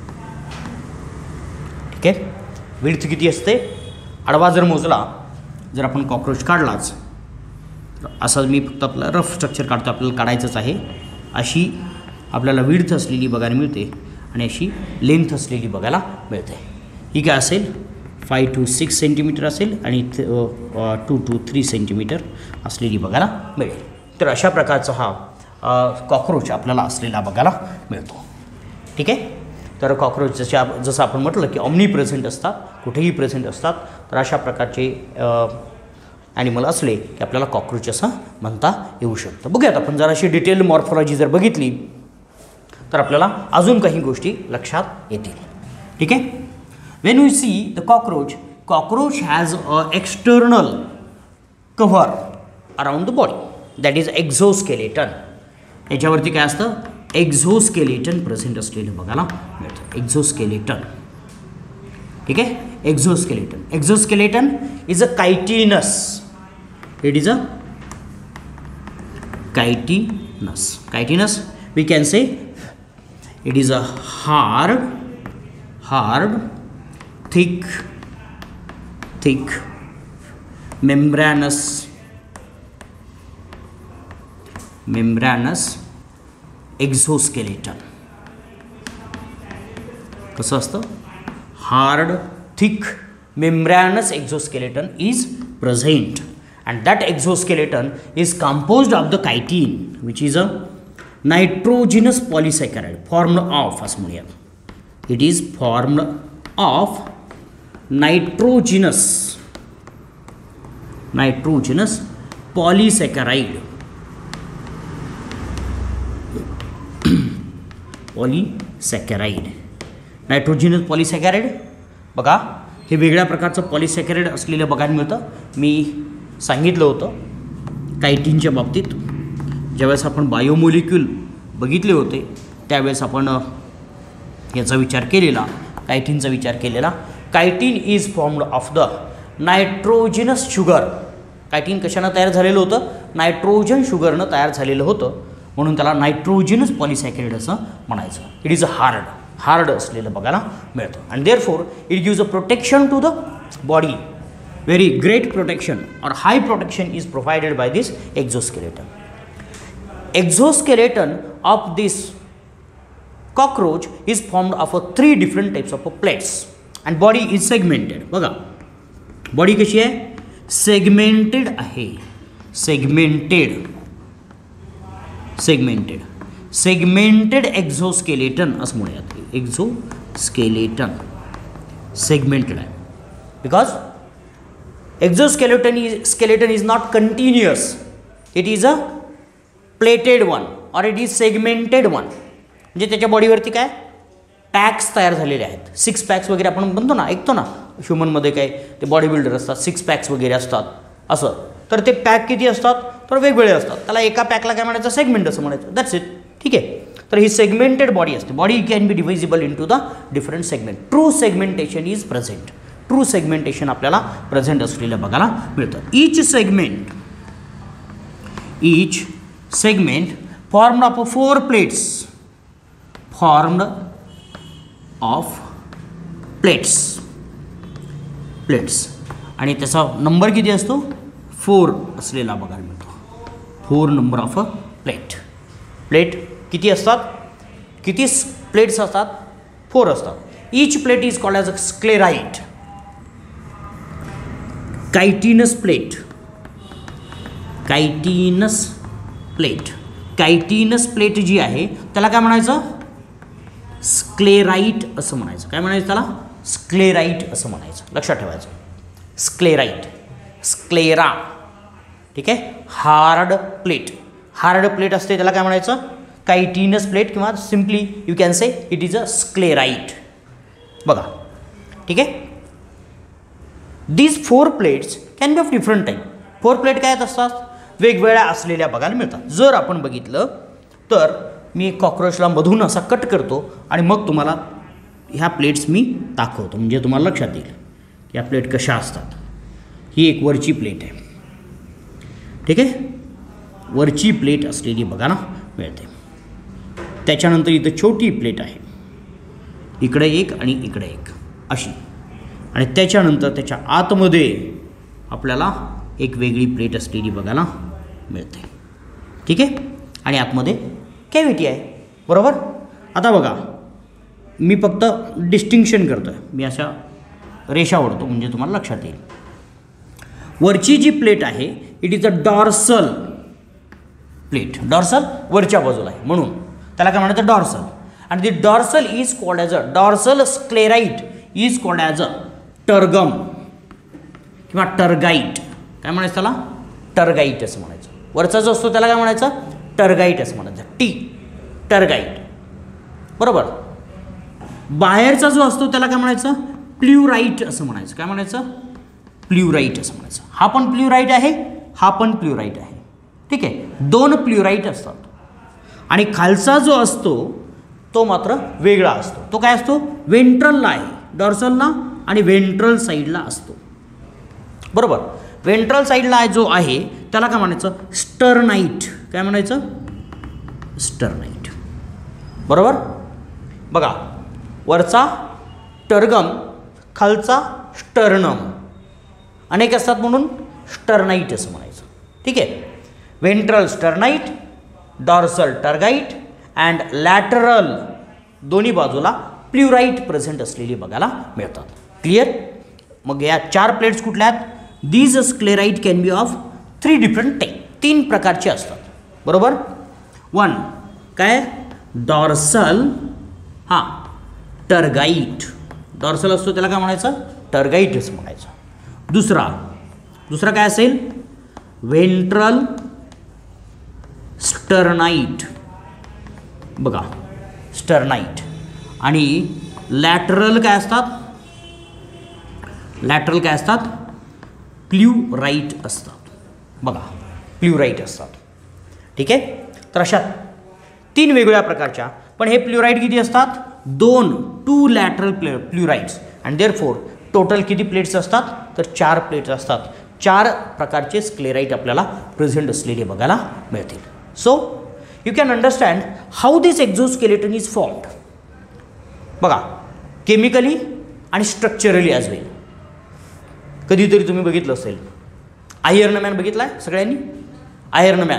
ठीक आहे. विड्थ किती असते, आडवा जर मोजला, जर आपण कॉकरोच काढलाच तर असं मी फक्त आपलं रफ स्ट्रक्चर काढतो, आपल्याला काढायचंच आहे. अशी आपल्याला विड्थ असलेली बघायला मिळते आणि अशी लेंथ असलेली बघायला मिळते. ही काय असेल, फाईव्ह टू सिक्स सेंटीमीटर असेल आणि टू टू थ्री सेंटीमीटर असलेली बघायला मिळेल. तर अशा प्रकारचा हा कॉकरोच आपल्याला असलेला बघायला मिळतो. ठीक आहे. तर कॉकरोच जशा जसं आपण म्हटलं की ऑमनी प्रेझेंट असतात, कुठेही प्रेझेंट असतात, तर अशा प्रकारचे ॲनिमल असले की आपल्याला कॉकरोच असं म्हणता येऊ शकतं. बघूयात आपण जर अशी डिटेल मॉर्फॉलॉजी जर बघितली तर आपल्याला अजून काही गोष्टी लक्षात येतील. ठीक आहे. When we see the cockroach, cockroach has a external cover around the body, that is exoskeleton. याच्यावरती काय असतं, एक्झोस्केलेटन प्रेझेंट असलेलं बघायला मिळतं, एक्झोस्केलेटन. ठीक आहे. Exoskeleton exoskeleton is a chitinous, it is a chitinous. Chitinous we can say it is a hard hard thick thick membranous membranous exoskeleton. कसं असतं, hard thick membranous exoskeleton is present and that exoskeleton is composed of the chitin which is a nitrogenous polysaccharide formed of, असं म्हणूयात, it is formed of nitrogenous nitrogenous polysaccharide polysaccharide नायट्रोजिनस पॉलिसॅकॅराइड. बघा हे वेगळ्या प्रकारचं पॉलिसॅकॅराइड असलेलं बघायला मिळतं. मी सांगितलं होतं कायटिनच्या बाबतीत, ज्यावेळेस आपण बायोमोलिक्यूल बघितले होते त्यावेळेस आपण याचा विचार केलेला, कायटिनचा विचार केलेला. Chitin is formed of the nitrogenous sugar. Chitin कशानं तयार झालेलं होतं, नायट्रोजन शुगरनं तयार झालेलं होतं, म्हणून त्याला नायट्रोजिनस पॉलिसॅकॅराइड असं म्हणायचं. It is a hard hard असलेलं बघायला मिळतं. And therefore it gives a protection to the body, very great protection और high protection is provided by this exoskeleton. Exoskeleton of this cockroach is formed of a three different types of plates and body is segmented. बघा body कशी आहे, segmented आहे, segmented segmented segmented exoskeleton असं म्हणूयात. Exoskeleton segmented आहे because exoskeleton is skeleton is not continuous, it is a plated one और it is segmented one. म्हणजे त्याच्या बॉडीवरती काय पॅक्स तयार झालेले आहेत. सिक्स पॅक्स वगैरे आपण म्हणतो ना, ऐकतो ना ह्युमनमध्ये काय ते बॉडी बिल्डर असतात, सिक्स पॅक्स वगैरे असतात असं. तर ते पॅक किती असतात, तर वेगवेगळे असतात. त्याला एका पॅकला काय म्हणायचं, सेगमेंट असं म्हणायचं. That's it. ठीक आहे. तर ही सेगमेंटेड बॉडी असते. Body can be divisible into the different segment. True segmentation is present. True segmentation आपल्याला प्रेझेंट असलेलं बघायला मिळतं. Each segment each segment formed of four plates, formed of plates plates आणि त्याचा नंबर किती असतो, four असलेला बघायला मिळतो. Four number of a plate. Plate किती असतात, किती प्लेट्स असतात, फोर असतात. Each plate is called as a sclerite. Chitinous plate, chitinous plate chitinous plate जी आहे त्याला काय म्हणायचं, स्क्लेराइट असं म्हणायचं. काय म्हणायचं त्याला, स्क्लेराइट असं म्हणायचं. लक्षात ठेवायचं, स्क्लेराइट, स्क्लेरा. ठीक आहे. हार्ड प्लेट, हार्ड प्लेट असते त्याला काय म्हणायचं, कायटिनस प्लेट किंवा simply you can say it is a sclerite. बघा. ठीक आहे. These four plates can be of different type. Four plate काय असतात, वेगवेगळ्या असलेल्या बघायला मिळतात. जर आपण बघितलं तर मी कॉक्रोचला मधून असा कट करतो आणि मग तुम्हाला ह्या प्लेट्स मी दाखवतो, म्हणजे तुम्हाला लक्षात येईल की ह्या प्लेट कशा असतात. ही एक वरची प्लेट आहे. ठीक आहे. वरची प्लेट असलेली बघायला मिळते. त्याच्यानंतर इथं छोटी प्लेट आहे, इकडे एक आणि इकडे एक अशी. आणि त्याच्यानंतर त्याच्या आतमध्ये आपल्याला एक वेगळी प्लेट असलेली बघायला मिळते. ठीक आहे. आणि आतमध्ये कॅव्हिटी आहे. बरोबर. आता बघा, मी फक्त डिस्टिंक्शन करतो आहे, मी अशा रेषा ओढतो म्हणजे तुम्हाला लक्षात येईल. वरची जी प्लेट आहे it is a dorsal plate. Dorsal वरच्या बाजूला आहे म्हणून त्याला काय म्हणायचं, डॉर्सल. आणि the dorsal is called as a dorsal sclerite is called as a tergum किंवा टर्गाइट. काय म्हणायचं त्याला, टर्गाइट असं म्हणायचं. वरचा जो असतो त्याला काय म्हणायचं, टर्गाइट असं म्हणायचं. T, tergite. बरोबर. बाहेरचा जो असतो त्याला काय म्हणायचं, प्ल्युराइट असं म्हणायचं. काय म्हणायचं, प्ल्युराइट असं म्हणायचं. हा पण प्ल्युराइट आहे, हा पण प्ल्युराइट आहे. ठीक आहे. दोन प्ल्युराइट असतात. आणि खालचा जो असतो तो मात्र वेगळा असतो. तो काय असतो, वेंट्रलला आहे, डॉर्सलला आणि वेंट्रल साईडला असतो. बरोबर. वेंट्रल साईडला जो आहे त्याला काय म्हणायचं, स्टर्नाइट. काय म्हणायचं, स्टर्नाइट. बरोबर. बघा, वरचा टर्गम, खालचा स्टर्नम, अनेक असतात म्हणून स्टर्नाइट असं म्हणायचं. ठीक आहे. Ventral sternite, dorsal tergite and lateral दोन्ही बाजूला प्ल्युराइट प्रेझेंट असलेली बघायला मिळतात. क्लिअर. मग या चार प्लेट्स कुठल्या आहेत, these sclerite can be of three different type. तीन प्रकारचे असतात. बरोबर. वन काय, डॉर्सल, हां टर्गाइट. डॉर्सल असतो त्याला काय म्हणायचं, टर्गाइट असं म्हणायचं. दुसरा दुसरा काय असेल, वेंट्रल स्टर्नाइट. बघा, स्टर्नाइट. आणि लॅटरल काय असतात, लॅटरल काय असतात, प्ल्युराइट असतात. बघा, प्ल्युराइट असतात. ठीक आहे. तर अशा तीन वेगवेगळ्या प्रकारच्या, पण हे प्ल्युराइट किती असतात, दोन, two lateral play pleurites. And there four total किती प्लेट्स असतात, तर चार प्लेट्स असतात. चार प्रकारचे स्क्लेराइट आपल्याला प्रेझेंट असलेले बघायला मिळतील. So you can understand how this exoskeleton is formed. बघा, केमिकली आणि स्ट्रक्चरली ॲज वेल. कधीतरी तुम्ही बघितलं असेल, आयर्न मॅन बघितला आहे सगळ्यांनी, आयर्न मॅन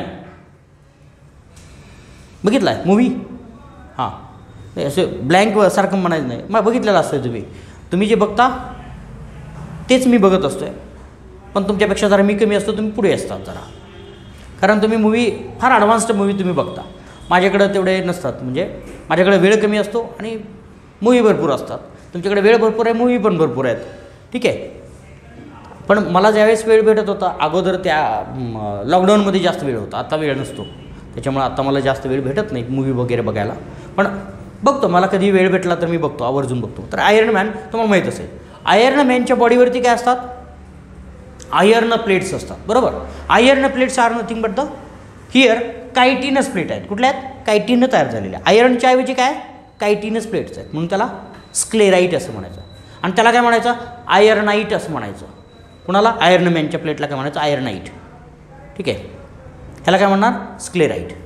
बघितला आहे मूवी. हां, असे ब्लँक सारखं म्हणायचं नाही, मग बघितलेलं असतं तुम्ही. तुम्ही जे बघता तेच मी बघत असतो आहे, पण तुमच्यापेक्षा जरा मी कमी असतो, तुम्ही पुढे असतात जरा, कारण तुम्ही मूवी फार ॲडव्हान्स्ड मूवी तुम्ही बघता. माझ्याकडं तेवढे नसतात, म्हणजे माझ्याकडे वेळ कमी असतो आणि मूवी भरपूर असतात. तुमच्याकडे वेळ भरपूर आहे, मूवी पण भरपूर आहेत. ठीक आहे. पण मला ज्यावेळेस वेळ भेटत होता अगोदर त्या लॉकडाऊनमध्ये जास्त वेळ होता, आता वेळ नसतो. त्याच्यामुळे आता मला जास्त वेळ भेटत नाही मूवी वगैरे बघायला, पण बघतो, मला कधी वेळ भेटला तर मी बघतो, आवर्जून बघतो. तर आयर्न मॅन तुम्हाला माहीत असेल, आयर्न मॅनच्या बॉडीवरती काय असतात, आयर्न प्लेट्स असतात. बरोबर. Iron plates are nothing but the here chitinous plate आहेत. कुठल्या आहेत, कायटिनं तयार झालेल्या. आयर्नच्या ऐवजी काय, कायटिनस प्लेट्स आहेत, म्हणून त्याला स्क्लेराइट असं म्हणायचं. आणि त्याला काय म्हणायचं, आयर्नाइट असं म्हणायचं. कुणाला, आयर्न मॅनच्या प्लेटला काय म्हणायचं, आयर्नाइट. ठीक आहे. ह्याला काय म्हणणार, स्क्लेराइट.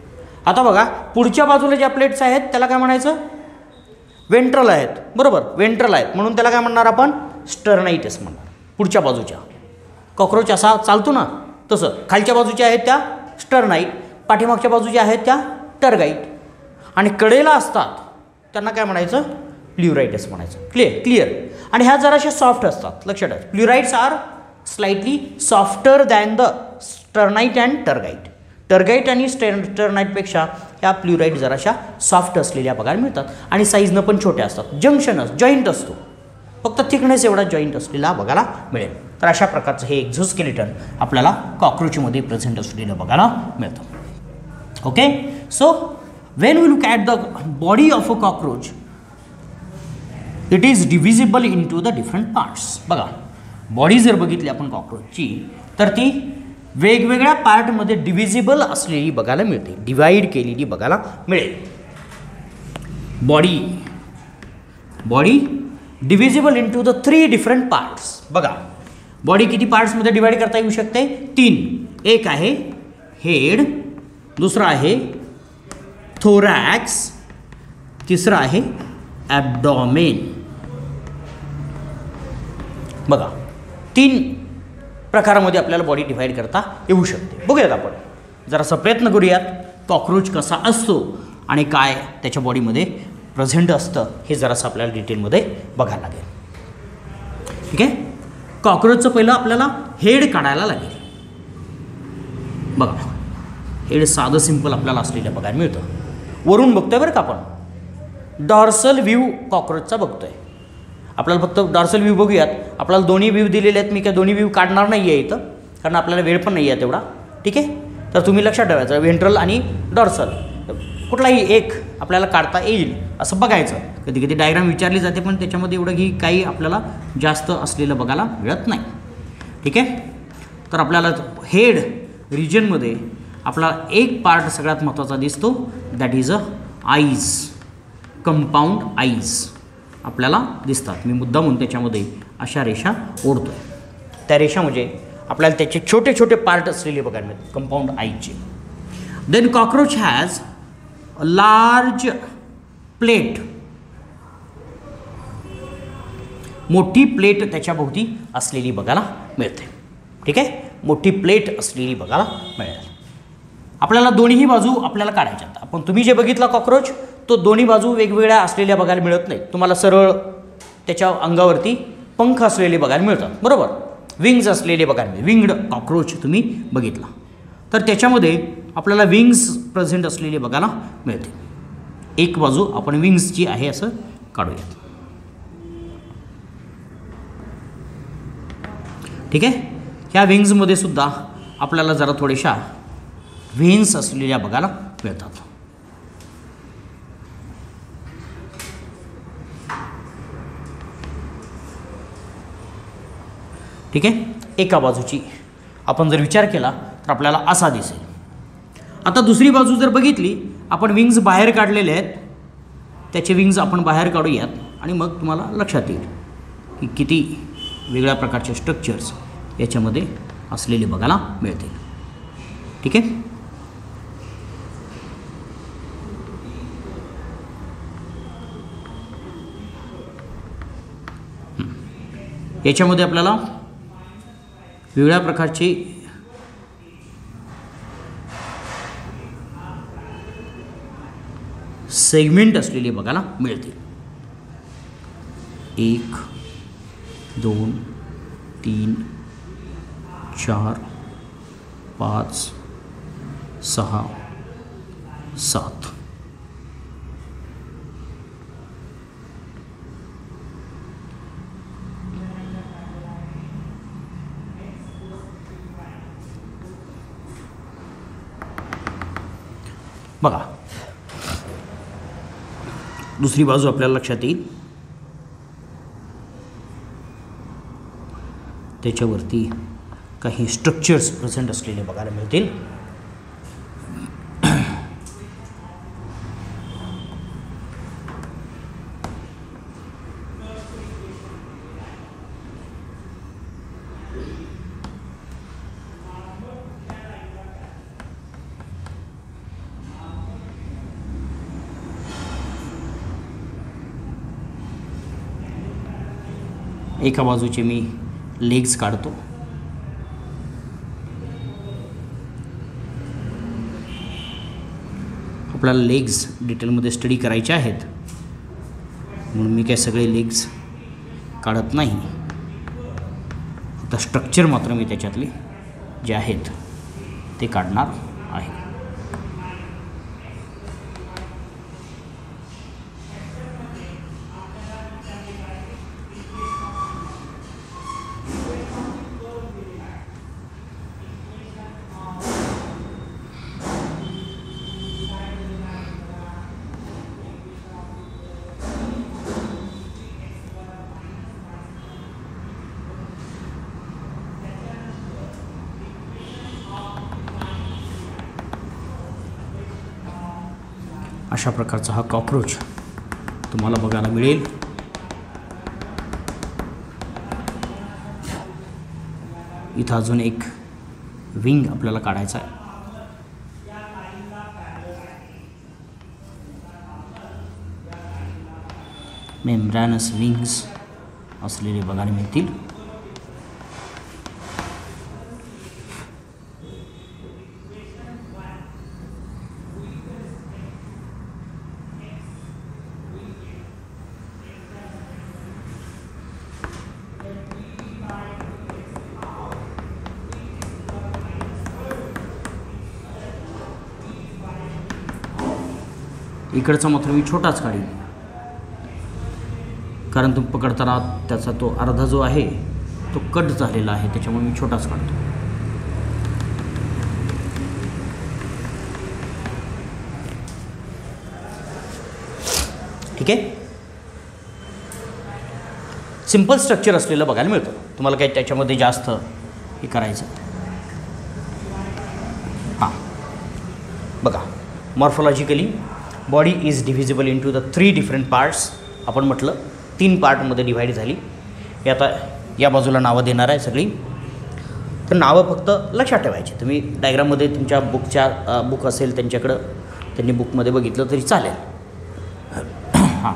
आता बघा पुढच्या बाजूला ज्या प्लेट्स आहेत त्याला काय म्हणायचं, वेंट्रल आहेत, बरोबर, वेंट्रल आहेत म्हणून त्याला काय म्हणणार आपण, स्टर्नाइटस म्हणणार. पुढच्या बाजूच्या कॉक्रोच असा चालतो ना तसं, खालच्या बाजूच्या आहेत त्या स्टर्नाइट, पाठीमागच्या बाजूच्या आहेत त्या टर्गाइट, आणि कडेला असतात त्यांना काय म्हणायचं, प्ल्युराइटस म्हणायचं. क्लिअर क्लिअर आणि ह्या जराशा सॉफ्ट असतात, लक्षात ठेवा. Pleurites are slightly softer than the sternite and tergite. Tergite आणि स्टर्नाइटपेक्षा ह्या प्ल्युराइट जराशा सॉफ्ट असलेल्या बघायला मिळतात आणि साईजनं पण छोट्या असतात. जंक्शन जॉईंट असतो, फक्त थिकनेस एवढा जॉईंट असलेला बघायला मिळेल. तर अशा प्रकारचं हे एक्झोस्केलेटन आपल्याला कॉक्रोचमध्ये प्रेझेंट असलेलं बघायला मिळतं. Okay, so when we look at the body of a cockroach, it is divisible into the different parts. बघा बॉडी जर बघितली आपण कॉक्रोचची तर ती वेगवेगळ्या पार्टमध्ये डिव्हिजिबल असलेली बघायला मिळते, डिवाइड केलेली बघायला मिळेल. Body body divisible into the three different parts. बघा बॉडी किती पार्ट्समध्ये डिवाइड करता येऊ शकते, तीन. एक आहे हेड, दुसरा आहे थोरॅक्स, तिसरा आहे ॲब्डॉमेन. बघा तीन प्रकारामध्ये आपल्याला बॉडी डिवाइड करता येऊ शकते. बघूयात आपण जरासा प्रयत्न करूयात कॉक्रोच कसा असतो आणि काय त्याच्या बॉडीमध्ये प्रेझेंट असतं हे जरासं आपल्याला डिटेलमध्ये बघायला लागेल. ठीक आहे, कॉक्रोचचं पहिलं आपल्याला हेड काढायला लागेल. बघा हेड साधं सिंपल आपल्याला असलेलं बघायला मिळतं. वरून बघतोय बरं का आपण, डॉर्सल व्ह्यू कॉक्रोचचा बघतोय. आपल्याला फक्त डॉर्सल व्ह्यू बघूयात. आपल्याला दोन्ही व्ह्यू दिलेले आहेत, मी काय दोन्ही व्ह्यू काढणार नाही आहे इथं कारण आपल्याला वेळ पण नाही आहे तेवढा. ठीक आहे, तर तुम्ही लक्षात ठेवायचं व्हेंट्रल आणि डॉर्सल कुठलाही एक आपल्याला काढता येईल असं बघायचं. कधी कधी डायग्राम विचारली जाते पण त्याच्यामध्ये एवढं की काही आपल्याला जास्त असलेलं बघायला मिळत नाही. ठीक आहे, तर आपल्याला हेड रिजनमध्ये आपला एक पार्ट सगळ्यात महत्त्वाचा दिसतो, that is a eyes, compound eyes आपल्याला दिसतात. मी मुद्दा म्हणून त्याच्यामध्ये अशा रेषा ओढतो आहे. त्या रेषा म्हणजे आपल्याला त्याचे छोटे छोटे पार्ट असलेले बघायला मिळतात, कंपाऊंड आईजचे. Then cockroach has a large plate, मोठी प्लेट त्याच्याभोवती असलेली बघायला मिळते. ठीक आहे, मोठी प्लेट असलेली बघायला मिळेल. आपल्याला दोन्हीही बाजू आपल्याला काढायच्यात. आपण तुम्ही जे बघितला कॉक्रोच तो दोन्ही बाजू वेगवेगळ्या असलेल्या बघायला मिळत नाही. तुम्हाला सरळ त्याच्या अंगावरती पंख असलेले बघायला मिळतात, बरोबर, विंग्ज असलेले बघायला मिळते. विंग्ड कॉक्रोच तुम्ही बघितला तर त्याच्यामध्ये आपल्याला विंग्स प्रेझेंट असलेले बघायला मिळते. एक बाजू आपण विंग्सची आहे असं काढूयात. ठीक आहे, ह्या विंग्समध्ये सुद्धा आपल्याला जरा थोड्याशा व्हेन्स असलेल्या बघायला मिळतात. ठीक आहे, एका बाजूची आपण जर विचार केला तर आपल्याला असा दिसेल. आता दुसरी बाजू जर बघितली, आपण विंग्स बाहेर काढलेले आहेत, त्याचे विंग्स आपण बाहेर काढूयात आणि मग तुम्हाला लक्षात येईल की किती वेगळ्या प्रकारचे स्ट्रक्चर्स याच्यामध्ये असलेले बघायला मिळतील. ठीक आहे, याच्यामध्ये आपल्याला वेगळ्या प्रकारचे सेगमेंट असलेले बघायला मिळतील. एक, दोन, तीन, चार, पाच, सहा, सात. बघा दुसरी बाजू आपल्याला लक्षात येईल. त्याच्यावरती काही स्ट्रक्चर्स प्रेझेंट असलेले बघायला मिळतील. एका बाजूचे मी लेग्स काढतो. आपल्याला लेग्स डिटेलमध्ये स्टडी करायचे आहेत म्हणून मी काय सगळे लेग्स काढत नाही. आता स्ट्रक्चर मात्र मी त्याच्यातले जे आहेत ते काढणार आहे. अशा प्रकारचा हा कॉक्रोच तुम्हाला बघायला मिळेल. इथं अजून एक विंग आपल्याला काढायचा आहे. मेम्ब्रानस विंग्स असलेले बघायला मिळतील. इकडचा मात्र मी छोटाच काढीन कारण तुम्ही पकडताना त्याचा तो अर्धा जो आहे तो कट झालेला आहे त्याच्यामुळे मी छोटाच काढतो. ठीक आहे. सिंपल स्ट्रक्चर असलेलं बघायला मिळतं. तुम्हाला काही त्याच्यामध्ये जास्त हे करायचं. हां बघा, morphologically body is divisible into the three different parts. आपण म्हटलं तीन पार्टमध्ये डिव्हाइड झाली. हे आता या बाजूला नावं देणार आहे सगळी. तर नावं फक्त लक्षात ठेवायची. तुम्ही डायग्राममध्ये तुमच्या बुकच्या बुक असेल त्यांच्याकडं त्यांनी बुकमध्ये बघितलं तरी चालेल. हां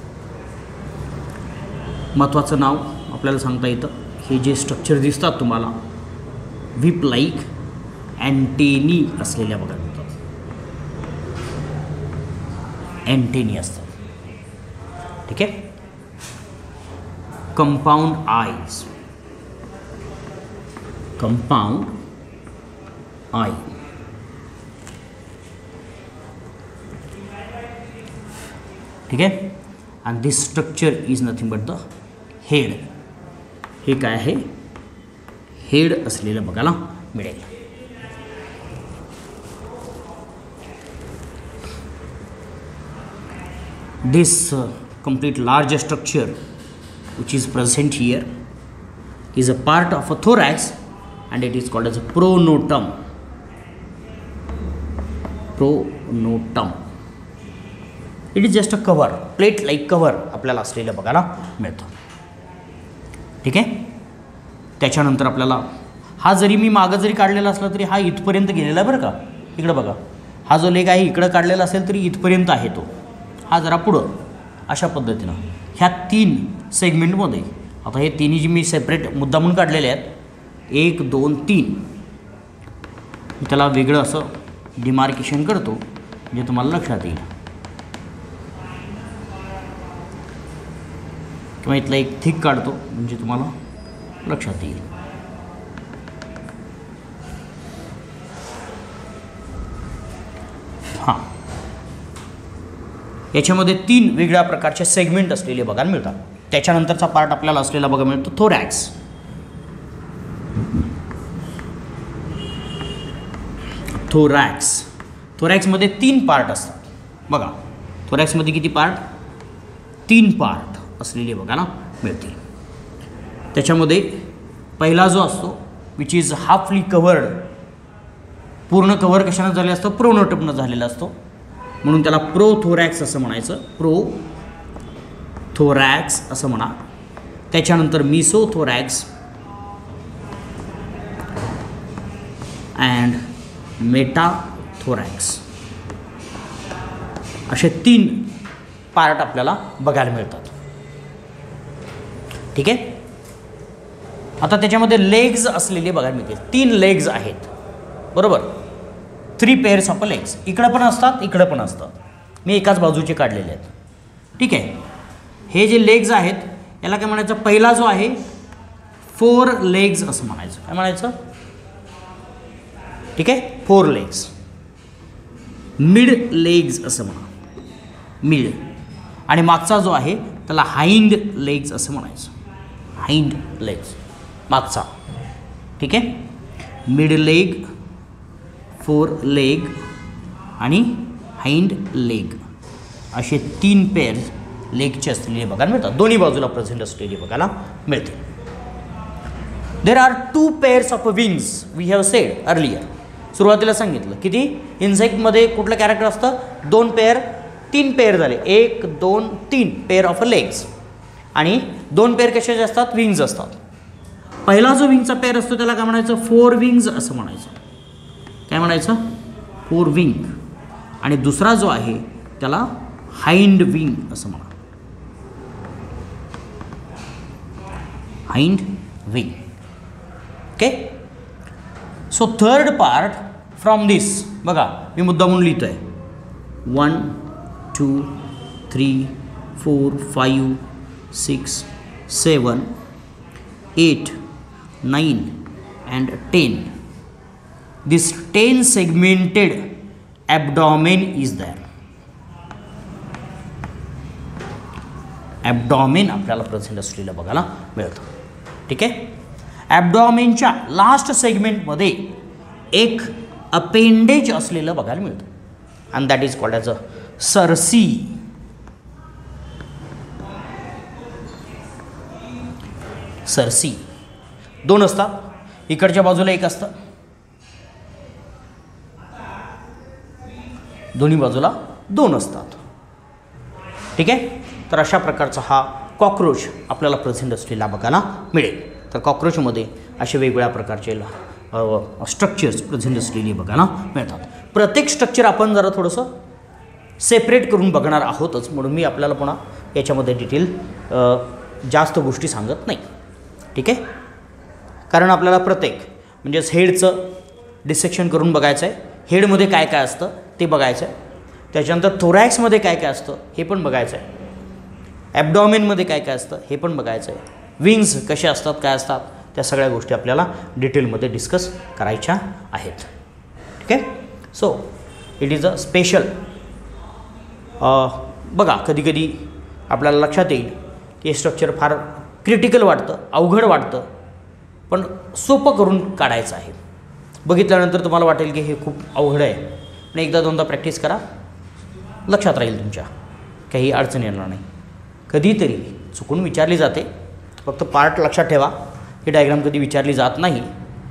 महत्त्वाचं नाव आपल्याला सांगता येतं. हे जे स्ट्रक्चर दिसतात तुम्हाला व्हिप लाईक अँटेनी असलेल्या बघा अँटेनी असतात. ठीक आहे. Compound eyes, compound eye. ठीक आहे. आणि this structure is nothing but the head. हे काय आहे? हेड असलेलं बघायला मिळेल. This uh, complete large structure which is present here is a part of a thorax and it is called as a pronotum. Pronotum. It is just a cover, plate like cover आपल्याला असलेलं बघायला मिळतं. ठीक आहे. त्याच्यानंतर आपल्याला हा जरी मी मागं जरी काढलेला असला तरी हा इथपर्यंत गेलेला आहे बरं का. इकडं बघा, हा जो लेग आहे इकडं काढलेला असेल तरी इथपर्यंत आहे तो. हा जरा पुढं अशा पद्धतीनं ह्या तीन सेगमेंटमध्ये. आता हे तिन्ही जी मी सेपरेट मुद्दामून काढलेले आहेत एक दोन तीन, मी त्याला वेगळं असं डिमार्केशन करतो म्हणजे तुम्हाला लक्षात येईल. किंवा इथला एक थिक काढतो म्हणजे तुम्हाला लक्षात येईल. हां याच्यामध्ये तीन वेगळ्या प्रकारचे सेगमेंट असलेले बघायला मिळतात. त्याच्यानंतरचा पार्ट आपल्याला असलेला बघा मिळतो थोरॅक्स. थोरॅक्स थोरॅक्समध्ये तीन पार्ट असतात बघा. थोरॅक्समध्ये किती पार्ट? तीन पार्ट असलेले बघायला मिळतील. त्याच्यामध्ये पहिला जो असतो विच इज हाफली कवर्ड, पूर्ण कव्हर कशानं झाले असतं? प्रोनोटमनं झालेला असतो म्हणून त्याला प्रोथोरॅक्स असं म्हणायचं. प्रो थोरॅक्स असं म्हणा. त्याच्यानंतर मिसोथोरॅक्स अँड मेटाथोरॅक्स असे तीन पार्ट आपल्याला बघायला मिळतात. ठीक आहे. आता त्याच्यामध्ये लेग्स असलेले बघायला मिळतील, तीन लेग्स आहेत बरोबर, थ्री पेअर्स ऑफ लेग्स. इकडं पण असतात इकडं पण असतात, मी एकाच बाजूचे काढलेले आहेत. ठीक आहे, हे जे लेग्स आहेत याला काय म्हणायचं, पहिला जो आहे फोर लेग्स असं म्हणायचं. काय म्हणायचं, ठीक आहे, फोर लेग्स. मिड लेग्स असं म्हणा, मिड. आणि मागचा जो आहे त्याला हाइंड लेग्स असं म्हणायचं, हाइंड लेग्स मागचा. ठीक आहे, मिड लेग, फोर लेग आणि हाइंड लेग असे तीन पेअर लेगचे असलेले बघायला मिळतात, दोन्ही बाजूला प्रेझेंट असलेले बघायला मिळते. There are two pairs of wings we have said earlier. सुरुवातीला सांगितलं किती, इन्सेक्टमध्ये कुठलं कॅरेक्टर असतं, दोन पेअर, तीन पेअर झाले, एक दोन तीन पेअर ऑफ लेग्स. आणि दोन पेअर कशाचे असतात, विंग्ज असतात. पहिला जो विंगचा पेअर असतो त्याला काय म्हणायचं, फोर विंग्ज असं म्हणायचं. काय म्हणायचं, फोर विंग. आणि दुसरा जो आहे त्याला हाइंड विंग असं म्हणा, hind wing. Okay, so third part from this बघा, मी मुद्दा म्हणून लिहितो आहे, one two three four five six seven eight nine and ten. This ten segmented abdomen is there. Abdomen आपल्याला प्रेझेंट असलेलं बघायला मिळतं. ठीक आहे, ॲबडॉमेनच्या लास्ट सेगमेंटमध्ये एक अपेंडेज असलेलं बघायला मिळतं, and that is called as a cerci. Cerci दोन असतात, इकडच्या बाजूला एक असतं, दोन्ही बाजूला दोन असतात. ठीक आहे, तर अशा प्रकारचा हा कॉक्रोच आपल्याला प्रेझेंट असलेला बघायला मिळेल. तर कॉक्रोचमध्ये असे वेगवेगळ्या प्रकारचे स्ट्रक्चर्स प्रेझेंट असलेली बघायला मिळतात. प्रत्येक स्ट्रक्चर आपण जरा थोडंसं सेपरेट करून बघणार आहोतच, म्हणून मी आपल्याला पुन्हा याच्यामध्ये डिटेल जास्त गोष्टी सांगत नाही. ठीक आहे, कारण आपल्याला प्रत्येक म्हणजेच हेडचं डिसेक्शन करून बघायचं आहे, हेडमध्ये काय काय असतं ते बघायचं आहे, त्याच्यानंतर थोरॅक्समध्ये काय काय असतं हे पण बघायचं आहे, ॲबडॉमेनमध्ये काय काय असतं हे पण बघायचं आहे, विंग्स कसे असतात काय असतात त्या सगळ्या गोष्टी आपल्याला डिटेलमध्ये डिस्कस करायच्या आहेत. ठीक आहे, so it is a special. बघा कधी कधी आपल्याला लक्षात येईल की हे स्ट्रक्चर फार क्रिटिकल वाटतं, अवघड वाटतं, पण सोपं करून काढायचं आहे. बघितल्यानंतर तुम्हाला वाटेल की हे खूप अवघड आहे, पण एकदा दोनदा प्रॅक्टिस करा, लक्षात राहील तुमच्या, काही अडचण येणार नाही. कधीतरी चुकून विचारली जाते, फक्त पार्ट लक्षात ठेवा, ही डायग्राम कधी विचारली जात नाही.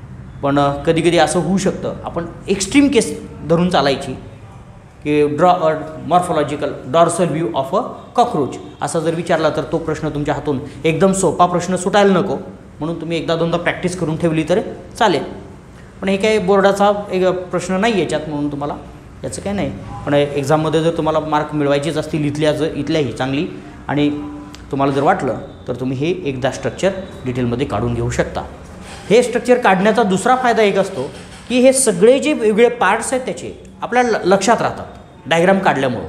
पण कधी कधी असं होऊ शकतं, आपण एक्स्ट्रीम केस धरून चालायची की draw a morphological dorsal view of a cockroach असा जर विचारला तर तो प्रश्न तुमच्या हातून एकदम सोपा प्रश्न सुटायला नको, म्हणून तुम्ही एकदा दोनदा प्रॅक्टिस करून ठेवली तर चालेल. पण हे काही बोर्डाचा एक प्रश्न नाही याच्यात, म्हणून तुम्हाला याचं काही नाही. पण एक्झाममध्ये जर तुम्हाला मार्क मिळवायचेच असतील इथल्या जर इथल्याही चांगली, आणि तुम्हाला जर वाटलं तर तुम्ही हे एकदा स्ट्रक्चर डिटेलमध्ये काढून घेऊ शकता. हे स्ट्रक्चर काढण्याचा दुसरा फायदा एक असतो की हे सगळे जे वेगवेगळे पार्ट्स आहेत त्याचे आपल्याला लक्षात राहतात डायग्राम काढल्यामुळं,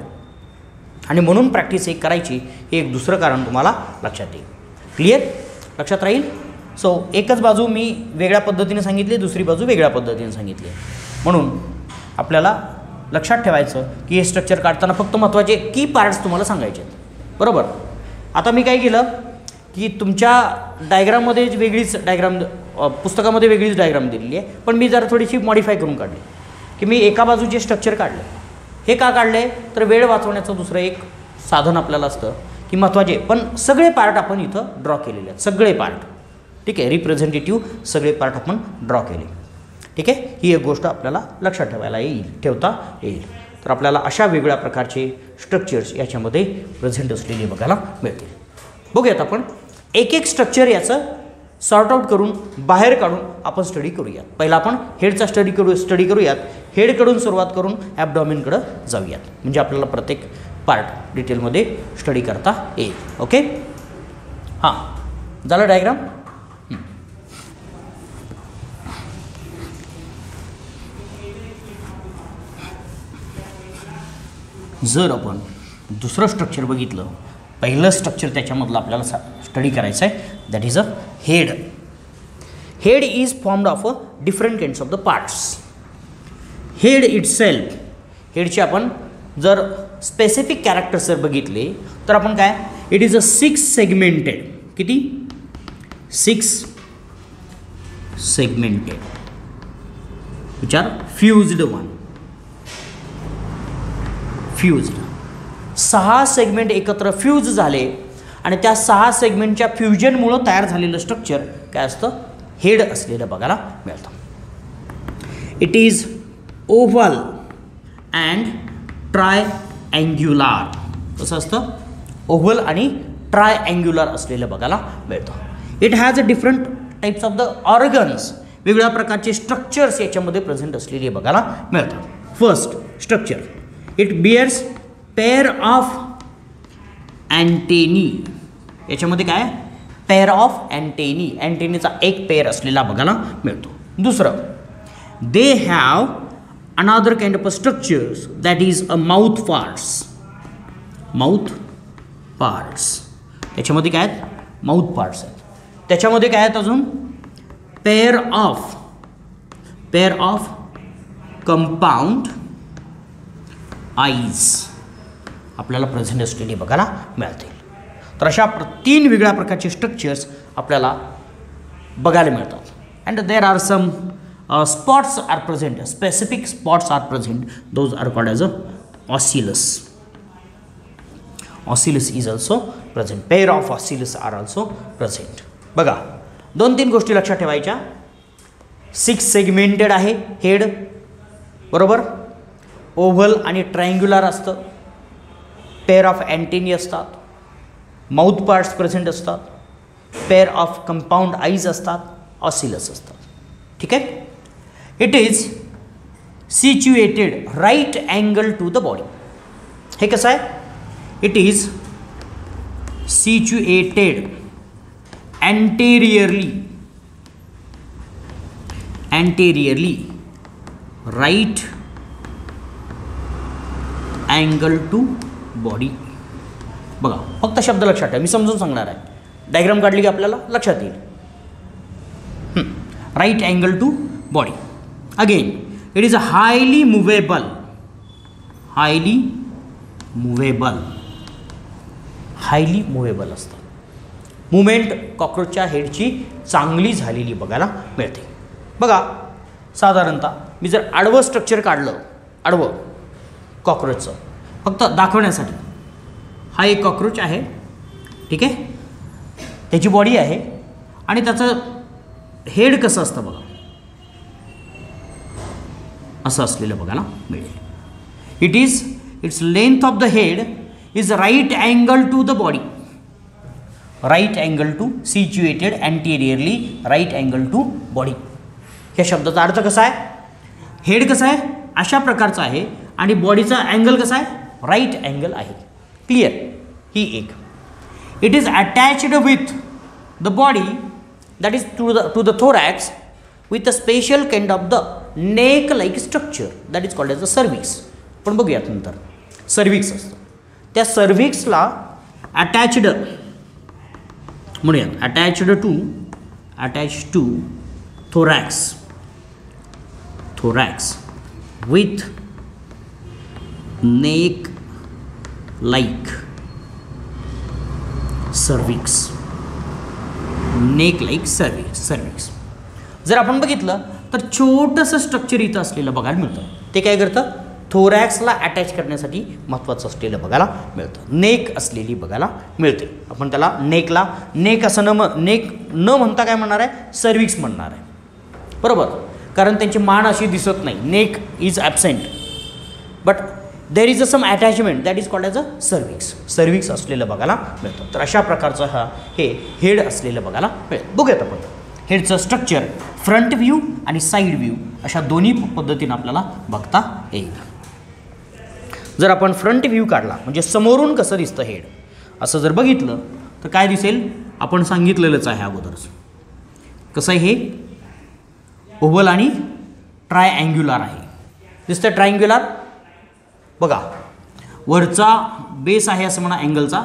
आणि म्हणून प्रॅक्टिस एक करायची हे एक दुसरं कारण तुम्हाला लक्षात येईल. क्लिअर, लक्षात राहील. सो एकच बाजू मी वेगळ्या पद्धतीने सांगितली, दुसरी बाजू वेगळ्या पद्धतीने सांगितली, म्हणून आपल्याला लक्षात ठेवायचं की हे स्ट्रक्चर काढताना फक्त महत्त्वाचे की पार्ट्स तुम्हाला सांगायचे आहेत. बरोबर. आता मी काय केलं की तुमच्या डायग्राममध्ये वेगळीच डायग्राम, पुस्तकामध्ये वेगळीच डायग्राम दिलेली आहे, पण मी जरा थोडीशी मॉडिफाय करून काढली की मी एका बाजूचे स्ट्रक्चर काढले. हे का काढले तर वेळ वाचवण्याचं दुसरं एक साधन आपल्याला असतं की महत्त्वाचे पण सगळे पार्ट आपण इथं ड्रॉ केलेले आहेत, सगळे पार्ट. ठीक आहे, रिप्रेझेंटेटिव्ह सगळे पार्ट आपण ड्रॉ केले. ठीक आहे, ही एक गोष्ट आपल्याला लक्षात ठेवायला येईल, ठेवता येईल. तर आपल्याला अशा वेगवेगळ्या प्रकारचे स्ट्रक्चर्स याच्यामध्ये प्रेझेंट असलेले बघायला मिळतील. बघूयात आपण एक एक स्ट्रक्चर याचं सॉर्ट आउट करून बाहेर काढून आपण स्टडी करूयात. पहिला आपण हेडचा स्टडी करू स्टडी करूयात हेडकडून सुरुवात करून ॲबडॉमेनकडं जाऊयात, म्हणजे आपल्याला प्रत्येक पार्ट डिटेलमध्ये स्टडी करता येईल. ओके, हां झालं डायग्राम. जर आपण दुसरं स्ट्रक्चर बघितलं, पहिलं स्ट्रक्चर त्याच्यामधलं आपल्याला स्टडी करायचं आहे, that is a head. Head is formed of a different kinds of the parts. Head itself, हेडचे आपण जर स्पेसिफिक कॅरेक्टर्स जर बघितले तर आपण काय, it is a six segmented, किती, six segmented which are fused one, fused. सहा सेगमेंट एकत्र फ्यूज झाले आणि त्या सहा सेगमेंटच्या फ्युजनमुळं तयार झालेलं स्ट्रक्चर काय असतं, हेड असलेलं बघायला मिळतं. It is oval and triangular. कसं असतं, ओव्हल आणि ट्रायअँग्युलर असलेलं बघायला मिळतं. It has a different types of the organs, वेगवेगळ्या प्रकारचे स्ट्रक्चर्स याच्यामध्ये प्रेझेंट असलेले बघायला मिळतात. First structure, it bears pair of antennae. याच्यामध्ये काय, पेअर ऑफ अँटेनी, अँटेनीचा एक पेअर असलेला बघायला मिळतो. दुसरं, they have another kind of a structures that is a mouth parts. Mouth parts त्याच्यामध्ये काय आहेत, माउथ पार्ट्स आहेत. त्याच्यामध्ये काय आहेत अजून, pair of pair of compound eyes आपल्याला प्रेझेंट असलेली बघायला मिळतील. तर अशा तीन वेगळ्या प्रकारचे स्ट्रक्चर्स आपल्याला बघायला मिळतात. And there are some spots are present, specific spots are present, those are called as a ocellus. Ocellus is also present, pair of ocellus are also present. बघा, दोन तीन गोष्टी लक्षात ठेवायच्या. सिक्स सेगमेंटेड आहे हेड, बरोबर, ओव्हल आणि triangular असतं, पेअर ऑफ अँटेनी असतात, माउथ पार्ट्स प्रेझेंट असतात, पेअर ऑफ कंपाऊंड आईज असतात, ऑसिलस असतात. ठीक आहे. It is situated right angle to the body. हे कसं आहे, it is situated anteriorly anteriorly right angle to body. बघा, फक्त शब्द लक्षात ठेवा, मी समजून सांगणार आहे. डायग्राम काढली की आपल्याला लक्षात येईल. Right angle to body. Again, it is a highly movable, highly movable, highly movable असतं. मुवमेंट कॉक्रोचच्या हेडची चांगली झालेली बघायला मिळते. बघा, साधारणतः मी जर आडवं स्ट्रक्चर काढलं, आडवं कॉक्रोचचं, फक्त दाखवण्यासाठी, हा एक कॉक्रोच आहे, ठीक आहे, त्याची बॉडी आहे आणि त्याचं हेड कसं असतं बघा, असं असलेलं बघायला मिळेल. It is its length of the head is right angle to the body. Right angle to, situated anteriorly right angle to body. ह्या शब्दाचा अर्थ कसा आहे, हेड कसं आहे, अशा प्रकारचं आहे आणि बॉडीचा अँगल कसा आहे, राईट अँगल आहे. क्लिअर. ही एक. It is attached with the body, that is to the to the thorax with a special kind of the neck like structure that is called as a cervix. पण बघूयात नंतर. Cervix असतं, त्या सर्विक्सला attached म्हणूयात, attached to attach to thorax, thorax with neck like cervix, neck like cervix cervix जर आपण बघितलं तर छोटंसं स्ट्रक्चर इथं असलेलं बघायला मिळतं. ते काय करतं, थोरॅक्सला अटॅच करण्यासाठी महत्त्वाचं असलेलं बघायला मिळतं. नेक असलेली बघायला मिळते. आपण त्याला नेकला, नेक असं न म नेक न म्हणता काय म्हणणार आहे, सर्विक्स म्हणणार आहे, बरोबर, कारण त्यांची मान अशी दिसत नाही. Neck is absent but there is a some attachment that is called as a cervix. Cervix असलेलं बघायला मिळतं. तर अशा प्रकारचं हा हे हेड असलेलं बघायला मिळतं. बघूयात आपण हेडचं स्ट्रक्चर फ्रंट व्ह्यू आणि साईड व्ह्यू अशा दोन्ही पद्धतीनं आपल्याला बघता येईल. जर आपण फ्रंट व्ह्यू काढला म्हणजे समोरून कसं दिसतं हेड असं जर बघितलं तर काय दिसेल, आपण सांगितलेलंच आहे अगोदरच. कसं आहे हे, ओव्हल आणि ट्रायअँग्युलर आहे. दिसतं ट्रायअँग्युलर. बघा, वरचा बेस आहे असं म्हणा, अँगलचा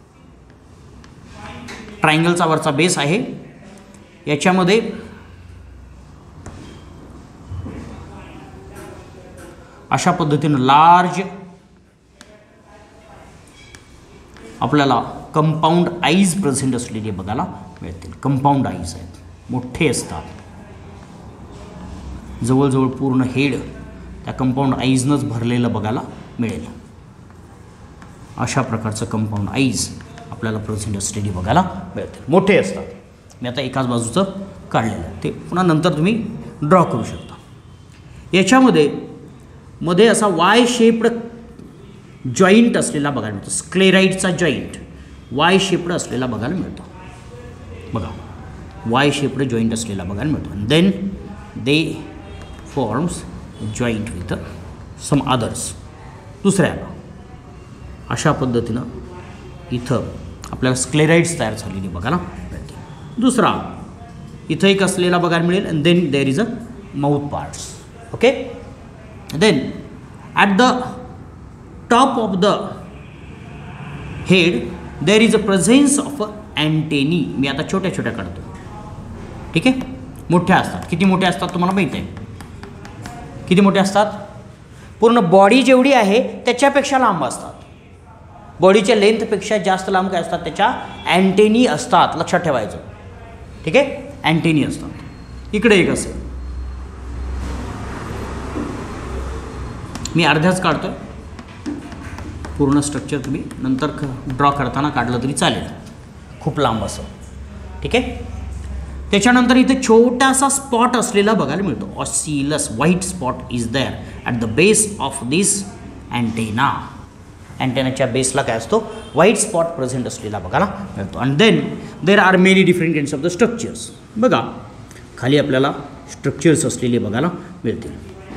ट्रायंगलचा वरचा बेस आहे. याच्यामध्ये अशा पद्धतीनं लार्ज आपल्याला कंपाऊंड आईज प्रेझेंट असलेले बघायला मिळतील. कंपाऊंड आईज आहेत, मोठे असतात, जवळजवळ पूर्ण हेड त्या कंपाऊंड आईजनंच भरलेलं बघायला मिळेल. अशा प्रकारचं कंपाऊंड आईज आपल्याला प्रेझेंट असलेली बघायला मिळतील, मोठे असतात. मी आता एकाच बाजूचं काढलेलं आहे, ते पुन्हा नंतर तुम्ही ड्रॉ करू शकता. याच्यामध्ये मध्ये असा वाय शेप्ड जॉईंट असलेला बघायला मिळतो. स्क्लेराइडचा जॉईंट वाय शेप्ड असलेला बघायला मिळतो. बघा, वाय शेप्ड जॉईंट असलेला बघायला मिळतो. And then they forms joint with some others. दुसऱ्याला अशा पद्धतीनं इथं आपल्याला स्क्लेराइड्स तयार झालेली बघायला मिळते. दुसरा इथं एक असलेला बघायला मिळेल. And then there is a mouth parts. Okay. Then at the top of the head there is a presence of antennae. मी आता छोट्या छोट्या काढतो, ठीक आहे. मोठ्या असतात. किती मोठ्या असतात तुम्हाला माहीत आहे? किती मोठे असतात? पूर्ण बॉडी जेवढी आहे त्याच्यापेक्षा लांब असतात. बॉडीच्या लेंथपेक्षा जास्त लांब काय असतात? त्याच्या अँटेनी असतात. लक्षात ठेवायचं, ठीक आहे. अँटेनी असतात. इकडे एक असेल, मी अर्ध्याच काढतोय. पूर्ण स्ट्रक्चर तुम्ही नंतर ड्रॉ करताना काढलं तरी चालेल, खूप लांब असं, ठीक आहे. त्याच्यानंतर इथे छोटासा स्पॉट असलेला बघायला मिळतो. Ocellus white spot is there at the base of this antenna. अँटेनाच्या बेसला काय असतो? व्हाईट स्पॉट प्रेझेंट असलेला बघायला मिळतो. And then there are many different kinds of the structures. बघा, खाली आपल्याला स्ट्रक्चर्स असलेले बघायला मिळतील.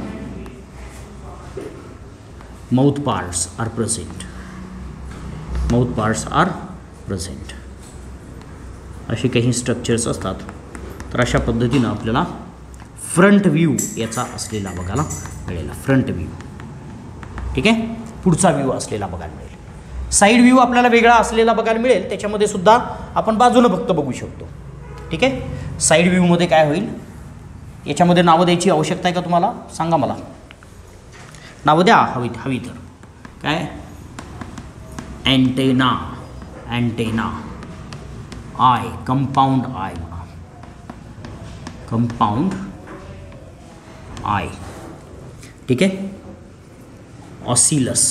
Mouth parts are present. Mouth parts are present. असे काही स्ट्रक्चर्स असतात. तर अशा पद्धतीनं आपल्याला फ्रंट व्ह्यू याचा असलेला बघायला मिळेल. फ्रंट व्ह्यू, ठीक आहे. पुढचा व्ह्यू असलेला बघायला मिळेल. साईड व्ह्यू आपल्याला वेगळा असलेला बघायला मिळेल. त्याच्यामध्ये सुद्धा आपण बाजूनं फक्त बघू शकतो, ठीक आहे. साईड व्ह्यूमध्ये काय होईल? याच्यामध्ये नावं द्यायची आवश्यकता आहे का तुम्हाला? सांगा मला, नावं द्या हवी हवी तर. काय? Antenna, antenna, eye, compound eye म्हणा, कंपाऊंड आय, ठीक आहे. ऑसिलस,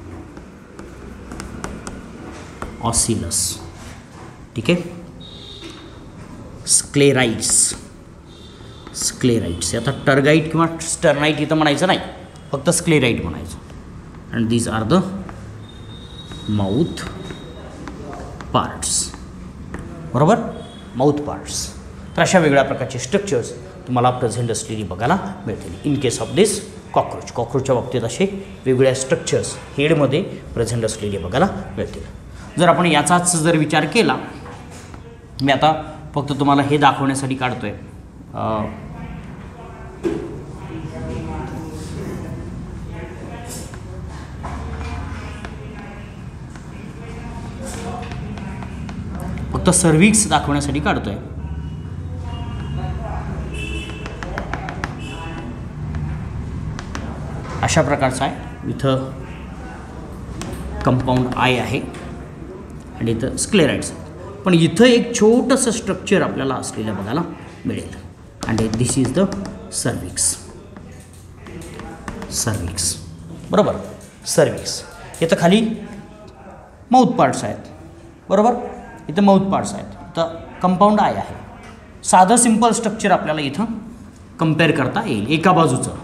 ऑसिलस, ठीक आहे. Sclereids, sclereids. आता टर्गाइट किंवा स्टर्नाइट इथं म्हणायचं नाही, फक्त स्क्लेराइट म्हणायचं. And these are the mouth parts. बरोबर, माउथ पार्ट्स. तर अशा वेगळ्या प्रकारचे स्ट्रक्चर्स तुम्हाला प्रेझेंट असलेली बघायला मिळतील. In case of this cockroach, कॉकरोचच्या बाबतीत असे वेगवेगळ्या स्ट्रक्चर्स हेडमध्ये प्रेझेंट असलेले बघायला मिळतील. जर आपण याचाच जर विचार केला, मी आता फक्त तुम्हाला हे दाखवण्यासाठी काढतो आहे. फक्त सर्व्हिक्स दाखवण्यासाठी काढतो आहे. अशा प्रकारचा आहे. इथं कंपाऊंड आय आहे आणि इथं स्क्लेराइड्स. पण इथं एक छोटंसं स्ट्रक्चर आपल्याला असलेलं बघायला मिळेल. And this is the cervix. Cervix, बरोबर, सर्व्हिक्स. इथं खाली माउथ पार्ट्स आहेत, बरोबर. इथं माउथ पार्ट्स आहेत, तर कंपाऊंड आय आहे. साधं सिंपल स्ट्रक्चर आपल्याला इथं कम्पेअर करता येईल. एका बाजूचं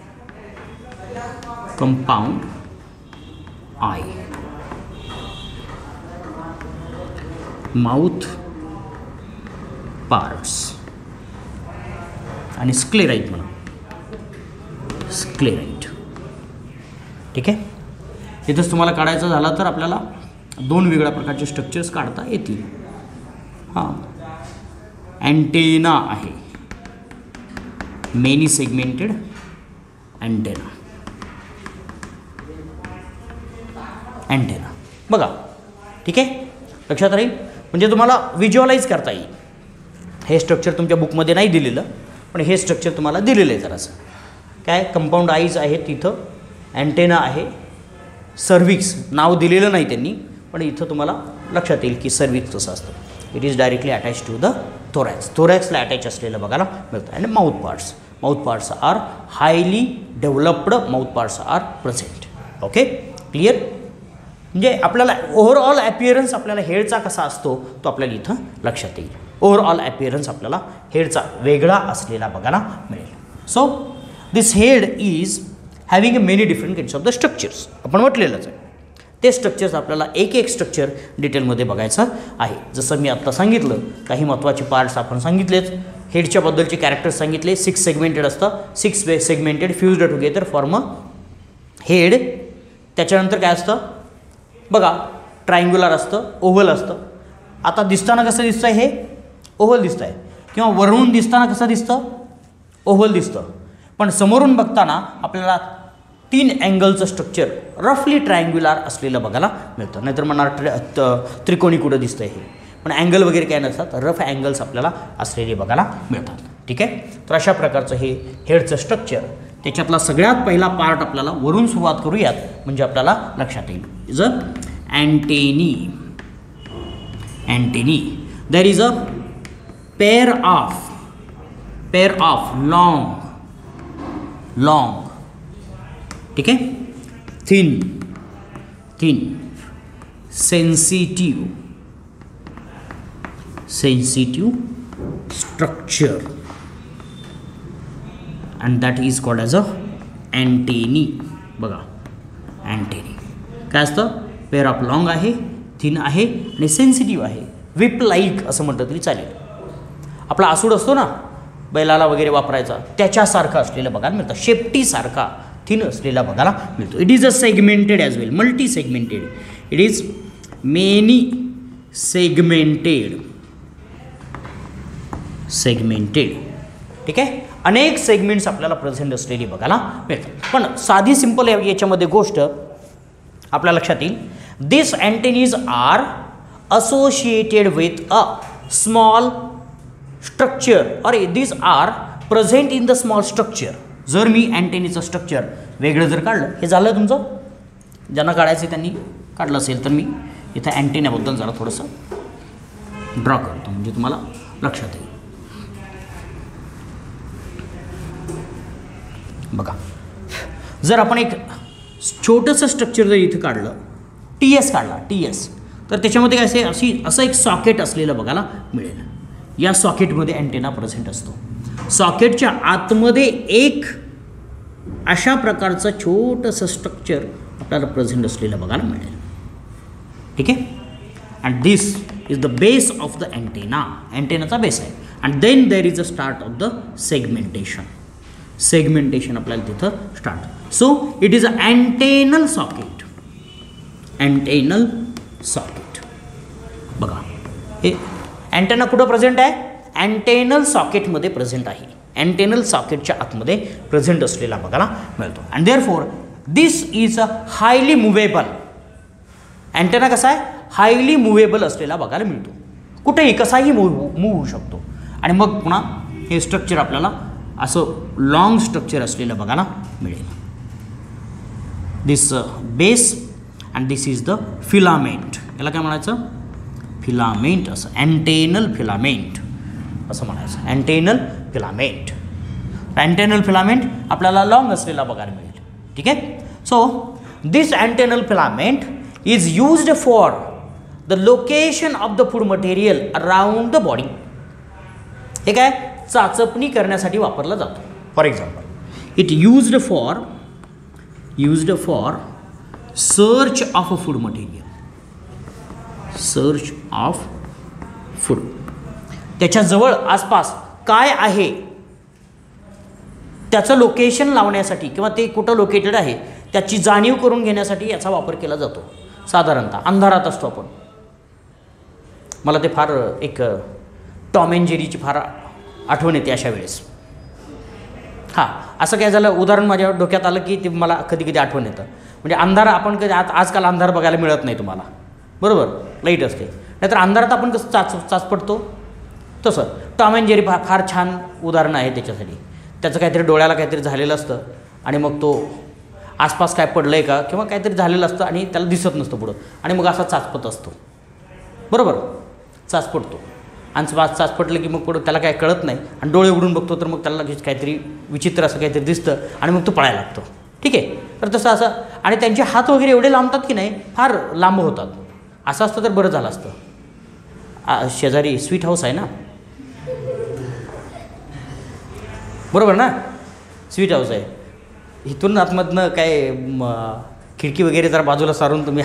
कंपाऊंड आय, माउथ पार्ट्स आणि स्क्लेराइट म्हणा, स्क्लेराइट, ठीक आहे. इथंच तुम्हाला काढायचं झालं तर आपल्याला दोन वेगळ्या प्रकारचे स्ट्रक्चर्स काढता येतील. हां, अँटेना आहे, मेनी सेगमेंटेड अँटेना. अँटेना. बघा, ठीक आहे, लक्षात राहील. म्हणजे तुम्हाला व्हिज्युअलाइज करता येईल. हे स्ट्रक्चर तुमच्या बुकमध्ये नाही दिलेलं, पण हे स्ट्रक्चर तुम्हाला दिलेलं आहे जरासं. काय कंपाऊंड आईज आहे तिथं, अँटेना आहे, सर्व्हिक्स नाव दिलेलं नाही त्यांनी, पण इथं तुम्हाला लक्षात येईल की सर्व्हिक्स कसं असतं. It is directly attach to the thorax. थोरॅक्सला अटॅच असलेलं बघायला मिळतं. And mouth parts, mouth parts are highly developed mouth parts are present. Okay, clear. म्हणजे आपल्याला ओव्हरऑल ॲपिअरन्स आपल्याला हेडचा कसा असतो तो आपल्याला इथं लक्षात येईल. ओव्हरऑल ॲपिअरन्स आपल्याला हेडचा वेगळा असलेला बघायला मिळेल. So this head is having a many different kinds of the structures. आपण म्हटलेलंच आहे ते स्ट्रक्चर्स आपल्याला एक एक स्ट्रक्चर डिटेलमध्ये बघायचं आहे. जसं मी आत्ता सांगितलं, काही महत्त्वाचे पार्ट्स आपण सांगितलेच. हेडच्याबद्दलचे कॅरेक्टर्स सांगितले. सिक्स सेगमेंटेड असतं, six way segmented fused together form a head. त्याच्यानंतर काय असतं बघा, ट्रायंग्युलर असतं, ओव्हल असतं. आता दिसताना कसं दिसतं आहे, हे ओव्हल दिसतं आहे, किंवा वरून दिसताना कसं दिसतं, ओव्हल दिसतं. पण समोरून बघताना आपल्याला तीन अँगलचं स्ट्रक्चर रफली ट्रायंग्युलर असलेलं बघायला मिळतं. नाहीतर म्हणणार ट्र त्रिकोणी कुठं दिसतं हे, पण अँगल वगैरे काय नसतात, रफ अँगल्स आपल्याला असलेले बघायला मिळतात. ठीक आहे. तर अशा प्रकारचं हे हेडचं स्ट्रक्चर. त्याच्यातला सगळ्यात पहिला पार्ट आपल्याला वरून सुरुवात करूयात, म्हणजे आपल्याला लक्षात येईल. Is a antennae. Antennae there is a pair of pair of long long ठीक आहे, thin thin sensitive sensitive structure, and that is called as a antennae. बघा, अँटेनी काय असतं, पेअर ऑफ लॉंग आहे, थिन आहे आणि सेन्सिटिव्ह आहे. विप लाईक असं म्हटलं तरी चालेल. आपला आसूड असतो ना बैलाला वगैरे वापरायचा, त्याच्यासारखा असलेला बघायला मिळतं. शेपटीसारखा थिन असलेला बघायला मिळतो. It is a segmented as well, multi segmented. It is many segmented segmented ठीक आहे. अनेक सेगमेंट्स आपल्याला प्रेझेंट असलेली बघायला मिळतात. पण साधी सिंपल याच्यामध्ये गोष्ट आपल्या लक्षात येईल. This antennaes are associated with a small structure or this are present in the small structure. जर मी अँटेनीचं स्ट्रक्चर वेगळं जर काढलं, हे झालं तुमचं, ज्यांना काढायचं त्यांनी काढलं असेल, तर मी इथं अँटेनाबद्दल जरा थोडंसं ड्रॉ करतो, म्हणजे तुम्हाला लक्षात येईल. बघा, जर आपण एक छोटंसं स्ट्रक्चर जर इथं काढलं, टी एस काढला, टी एस, तर त्याच्यामध्ये काय असे अशी असं एक सॉकेट असलेलं बघायला मिळेल. या सॉकेटमध्ये अँटेना प्रेझेंट असतो. सॉकेटच्या आतमध्ये एक अशा प्रकारचं छोटंसं स्ट्रक्चर आपल्याला प्रेझेंट असलेलं बघायला मिळेल. ठीक आहे. And this is the base of the antenna. अँटेनाचा बेस आहे. And then there is a start of the segmentation. Segmentation आपल्याला तिथं start. So it is a antennal socket. Antennal socket. बघा, हे अँटेना कुठं प्रेझेंट आहे, अँटेनल सॉकेटमध्ये प्रेझेंट आहे. अँटेनल सॉकेटच्या आतमध्ये प्रेझेंट असलेला बघायला मिळतो. And there four this is a highly movable. Antenna कसा आहे, हायली मुव्हेबल असलेला बघायला मिळतो. कुठेही कसाही मूव्ह मूव्ह होऊ शकतो. आणि मग पुन्हा हे स्ट्रक्चर आपल्याला असं लॉंग स्ट्रक्चर असलेलं बघायला मिळेल. This base and this is the filament. याला काय म्हणायचं, फिलामेंट. असं अँटेनल फिलामेंट असं म्हणायचं. Antennal filament. अँटेनल फिलामेंट आपल्याला लॉंग असलेला बघायला मिळेल. ठीक आहे. So this antennal filament is used for the location of the food material around the body. हे काय, चाचपणी करण्यासाठी वापरला जातो. For example, it used for used for search of a food material. Search of food. त्याच्याजवळ आसपास काय आहे त्याचं लोकेशन लावण्यासाठी किंवा ते कुठं लोकेटेड आहे त्याची जाणीव करून घेण्यासाठी याचा वापर केला जातो. साधारणतः अंधारात असतो आपण. मला ते फार एक टॉम अँड जेरीची फार आठवण येते अशा वेळेस. हां, असं काय झालं, उदाहरण माझ्या डोक्यात आलं की ते मला कधी कधी आठवण येतं. म्हणजे अंधार आपण कधी आज आजकाल अंधार बघायला मिळत नाही तुम्हाला, बरोबर, लाईट असते. नाहीतर अंधारात आपण कसं चाच चाच पडतो तसं. टॉम अँड जेरी फा फार छान उदाहरणं आहे त्याच्यासाठी. त्याचं काहीतरी डोळ्याला काहीतरी झालेलं असतं आणि मग तो आसपास काय पडलं आहे का किंवा काहीतरी झालेलं असतं आणि त्याला दिसत नसतं पुढं आणि मग असा चाचपत असतो, बरोबर, चाच पडतो आणि चाच चाच पडलं की मग पुढं त्याला काय कळत नाही आणि डोळे उघडून बघतो तर मग त्याला लगेच काहीतरी विचित्र असं काहीतरी दिसतं आणि मग तो पळायला लागतो. ठीक आहे. तर तसं असं आणि त्यांचे हात वगैरे एवढे लांबतात की नाही, फार लांब होतात. असं असतं तर बरं झालं असतं. शेजारी स्वीट हाऊस आहे ना, बरोबर ना, स्वीट हाऊस आहे. इथून आतमधनं काय खिडकी वगैरे जरा बाजूला सारून तुम्ही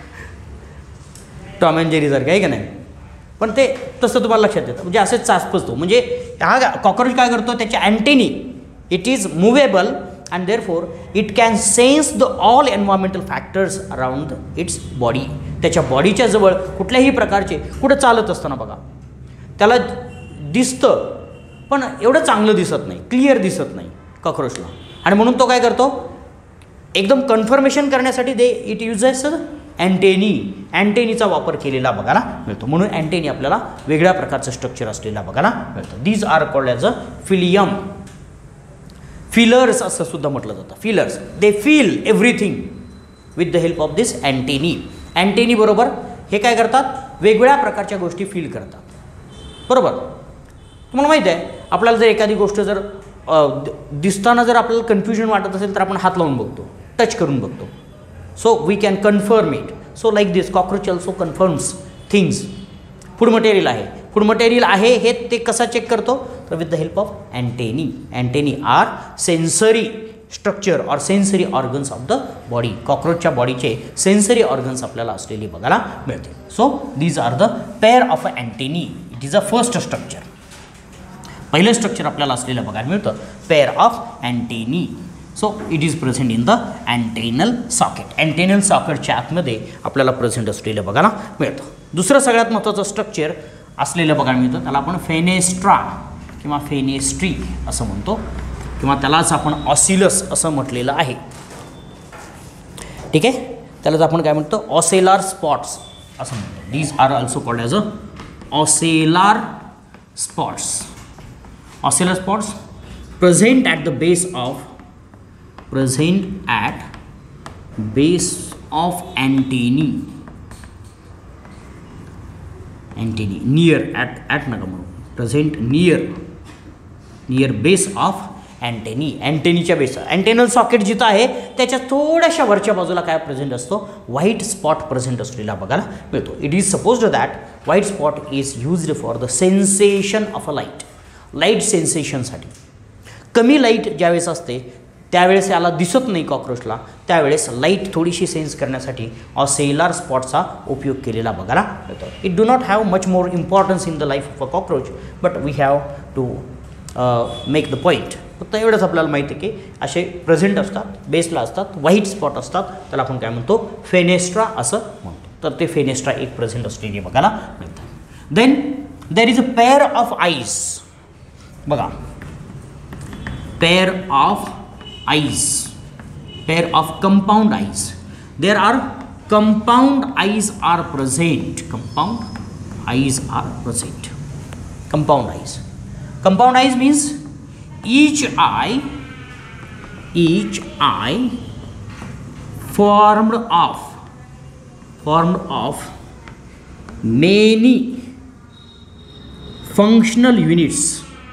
टॉम अँड जेरी सारखं आहे का नाही, पण ते तसं तुम्हाला लक्षात येतं. म्हणजे असंच चाचपचतो. म्हणजे हा कॉकरोच काय करतो, त्याच्या antennae it is movable and therefore it can sense the all environmental factors around its body. त्याच्या बॉडीच्या जवळ कुठल्याही प्रकारचे, कुठं चालत असताना बघा त्याला दिसतं पण एवढं चांगलं दिसत नाही, क्लिअर दिसत नाही कॉकरोचला. आणि म्हणून तो काय करतो, एकदम कन्फर्मेशन करण्यासाठी दे इट युजेस अँटेनी. अँटेनीचा वापर केलेला बघायला मिळतो. म्हणून अँटेनी आपल्याला वेगळ्या प्रकारचं स्ट्रक्चर असलेला बघायला मिळतं. These are called as a filium. Feelers असं सुद्धा म्हटलं जातं. Feelers they feel everything with the help of this antennae. Antennae बरोबर हे काय करतात, वेगवेगळ्या प्रकारच्या गोष्टी फील करतात, बरोबर. तुम्हाला माहीत आहे, आपल्याला जर एखादी गोष्ट जर दिसताना जर आपल्याला कन्फ्युजन वाटत असेल तर आपण हात लावून बघतो, टच करून बघतो. So we can confirm it. So like this cockroach also confirms things. Food material आहे, फूड मटेरियल आहे हे ते कसा चेक करतो, तर with the help of antennae. Antennae are sensory structure or sensory organs of the body. कॉकरोचच्या बॉडीचे sensory organs आपल्याला असलेली बघायला मिळते. So these are the pair of antennae. It is a first structure. पहिलं स्ट्रक्चर आपल्याला असलेलं बघायला मिळतं pair of antennae. So it is present in the antennal socket. Antennal सॉकेटच्या आतमध्ये आपल्याला प्रेझेंट असलेलं बघायला मिळतं. दुसरं सगळ्यात महत्त्वाचं स्ट्रक्चर असलेलं बघायला मिळतं त्याला आपण फेनेस्ट्रा किंवा फेनेस्ट्री असं म्हणतो किंवा त्यालाच आपण ऑसिलस असं म्हटलेलं आहे. ठीक आहे. त्यालाच आपण काय म्हणतो, ऑसेलार स्पॉट्स असं म्हणतो. These are also called as a ocellar spots. Ocellar spots present at the base of present at base of antennae. Antennae near at at नका म्हणू, present near near base of antennae. अँटेनीच्या base antennal socket जिथं आहे त्याच्या थोड्याशा वरच्या बाजूला काय प्रेझेंट असतो, व्हाईट स्पॉट प्रेझेंट असलेला बघायला मिळतो. It is supposed that white spot is used for the sensation of a light. Light सेन्सेशनसाठी. कमी लाईट ज्यावेळेस असते त्यावेळेस याला दिसत नाही कॉकरोचला, त्यावेळेस लाईट थोडीशी सेन्स करण्यासाठी ऑसेलार स्पॉटचा उपयोग केलेला बघायला मिळतो. It do not have much more importance in the life of a cockroach, but we have to make the point. फक्त एवढंच आपल्याला माहिती आहे की असे प्रेझेंट असतात, बेसला असतात, व्हाईट स्पॉट असतात, त्याला आपण काय म्हणतो, फेनेस्ट्रा असं म्हणतो. तर ते फेनेस्ट्रा एक प्रेझेंट असलेली बघायला मिळतात. Then there is a pair of eyes. बघा, pair of eyes, pair of compound eyes. There are compound eyes are present. Compound eyes are present. Compound eyes. Compound eyes means each eye each eye formed of formed of many functional units.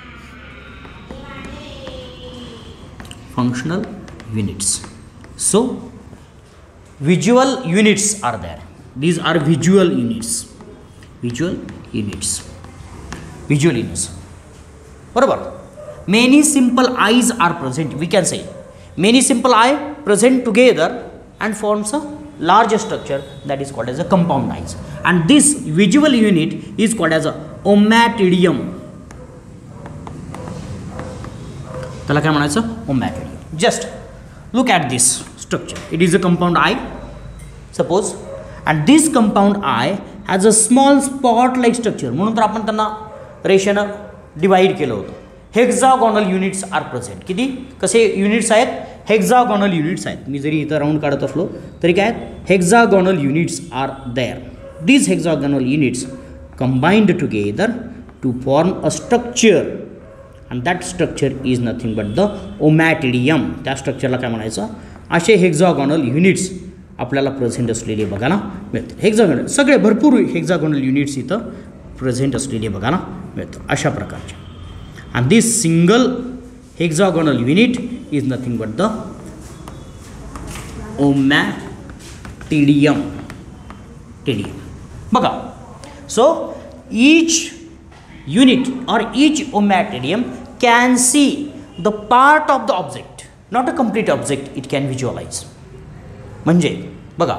Functional units. So visual units are there. These are visual units. Visual units. Visual units. बरोबर. Many simple eyes are present. We can say many simple eye present together and forms a large structure that is called as a compound eyes. And this visual unit is called as a ommatidium. त्याला काय म्हणायचं, ommatidium. Just look at this structure. It is a compound eye. Suppose, and this compound eye has a small spot-like structure. म्हणून तर आपण त्यांना रेषेनं divide केलं होतं. Hexagonal units are present. किती कसे युनिट्स आहेत, हेक्झागोनल युनिट्स आहेत. मी जरी इथं राऊंड काढत असलो तरी काय hexagonal units are there. These hexagonal units combined together to form a structure and that structure is nothing but the ommatidium. त्या स्ट्रक्चरला काय म्हणायचं, असे हेक्झागोनल युनिट्स आपल्याला प्रेझेंट असलेले बघायला मिळतात. हेक्झागोनल सगळे भरपूर हेक्झागोनल युनिट्स इथं प्रेझेंट असलेले बघायला मिळतात अशा प्रकारचे. And this single hexagonal unit is nothing but the ommatidium. टिडियम बघा. So each unit or each ommatidium can see the part of the object, not a complete object it can visualize. म्हणजे बघा,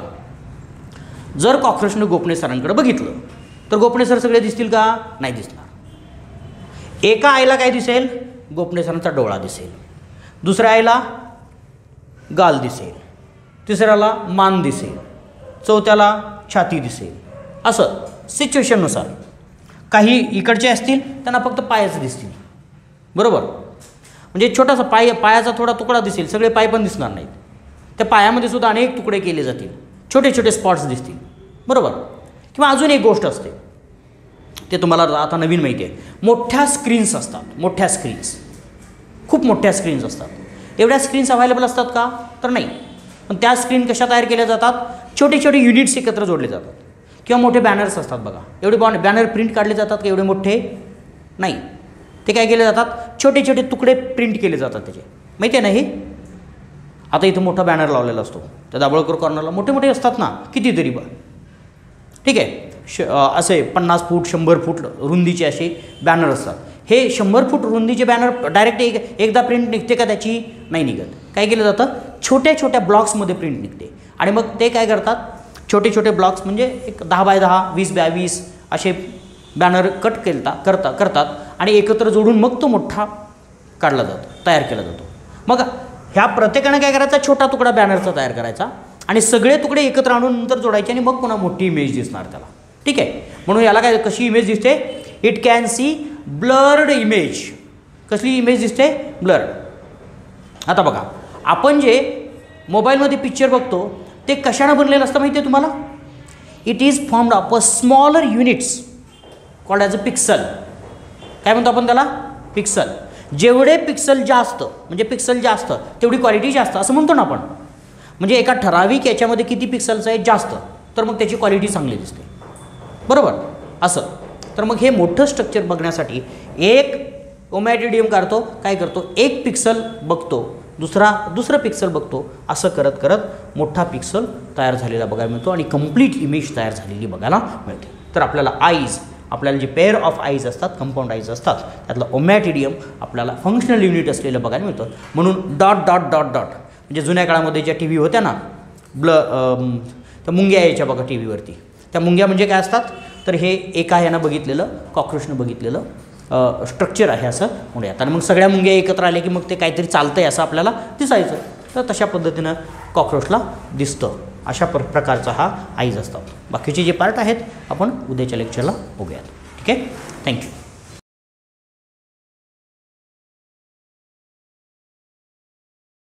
जर कॉक्रोचने गोपणे सरांकडे बघितलं तर गोपणे सर सगळे दिसतील का? नाही दिसणार. एका आईला काय दिसेल? गोपणे सरांचा डोळा दिसेल, दुसऱ्या आईला गाल दिसेल, तिसऱ्याला मान दिसेल, चौथ्याला छाती दिसेल. असं सिच्युएशननुसार. काही इकडचे असतील त्यांना फक्त पायच दिसतील, बरोबर. म्हणजे छोटासा पाय, पायाचा थोडा तुकडा दिसेल, सगळे पाय पण दिसणार नाहीत. त्या पायामध्ये सुद्धा अनेक तुकडे केले जातील, छोटे छोटे स्पॉट्स दिसतील, बरोबर. किंवा अजून एक गोष्ट असते, ते तुम्हाला आता नवीन माहिती आहे, मोठ्या स्क्रीन्स असतात. मोठ्या स्क्रीन्स, खूप मोठ्या स्क्रीन्स असतात. एवढ्या स्क्रीन्स अवेलेबल असतात का? तर नाही. पण त्या स्क्रीन कशा तयार केल्या जातात? छोटे छोटे युनिट्स एकत्र जोडले जातात. किंवा मोठे बॅनर्स असतात बघा. एवढे बॉन बॅनर प्रिंट काढले जातात का एवढे मोठे? नाही. ते काय केले जातात? छोटे छोटे तुकडे प्रिंट केले जातात त्याचे. माहिती आहे ना हे? आता इथं मोठा बॅनर लावलेला असतो त्या दाभोळकर कॉर्नरला, मोठे मोठे असतात ना कितीतरी बा, ठीक आहे. श असे पन्नास फूट शंभर फूट रुंदीचे असे बॅनर असतात. हे शंभर फूट रुंदीचे बॅनर डायरेक्ट एक एकदा प्रिंट निघते का त्याची? नाही निघत. काय केलं जातं? छोट्या छोट्या ब्लॉक्समध्ये प्रिंट निघते. आणि मग ते काय करतात? छोटे छोटे ब्लॉक्स म्हणजे एक दहा बाय दहा, वीस बाय वीस असे बॅनर कट केलता करता करतात आणि एकत्र जोडून मग तो मोठा काढला जातो, तयार केला जातो. मग ह्या प्रत्येकाने काय करायचा? छोटा तुकडा बॅनरचा तयार करायचा आणि सगळे तुकडे एकत्र आणून नंतर जोडायचे आणि मग पुन्हा मोठी इमेज दिसणार त्याला, ठीक आहे. म्हणून याला काय, कशी इमेज दिसते? It can see blurred image. कसली इमेज दिसते? ब्लर्ड. आता बघा, आपण जे मोबाईलमध्ये पिक्चर बघतो ते कशानं बनलेलं असतं माहिती आहे तुम्हाला? It is formed of a smaller units called as a pixel. काय म्हणतो आपण त्याला? पिक्सल. जेवढे पिक्सल जास्त म्हणजे पिक्सल जास्त तेवढी क्वालिटी जास्त असं म्हणतो ना आपण. म्हणजे एका ठराविक याच्यामध्ये किती पिक्सल्स आहेत? जास्त, तर मग त्याची क्वालिटी चांगली दिसते, बरोबर. असं तर मग हे मोठं स्ट्रक्चर बघण्यासाठी एक ओमॅटिडियम काढतो, काय करतो? एक पिक्सल बघतो, दुसरा दुसरं पिक्सल बघतो, असं करत करत मोठा पिक्सल तयार झालेला बघायला मिळतो आणि कंप्लीट इमेज तयार झालेली बघायला मिळते. तर आपल्याला आईज, आपल्याला जे पेअर ऑफ आईज असतात, कंपाऊंड आईज असतात, त्यातलं ओमॅटिडियम आपल्याला फंक्शनल युनिट असलेलं बघायला मिळतं. म्हणून डॉट डॉट डॉट डॉट म्हणजे जुन्या काळामध्ये ज्या टी व्ही होत्या ना, ब्ल त्या मुंग्या यायच्या बघा टी व्हीवरती, त्या मुंग्या म्हणजे काय असतात? तर हे एका ह्यानं बघितलेलं, कॉक्रोचनं बघितलेलं स्ट्रक्चर आहे असं म्हणूयात. आणि मग सगळ्या मुंग्या एकत्र आल्या की मग ते काहीतरी चालतं आहे असं आपल्याला दिसायचं. तर तशा पद्धतीनं कॉक्रोचला दिसतं. अशा प्र प्रकारचा हा आईज असतात. बाकीचे जे पार्ट आहेत आपण उद्याच्या लेक्चरला बघूयात, ठीक आहे. थँक्यू.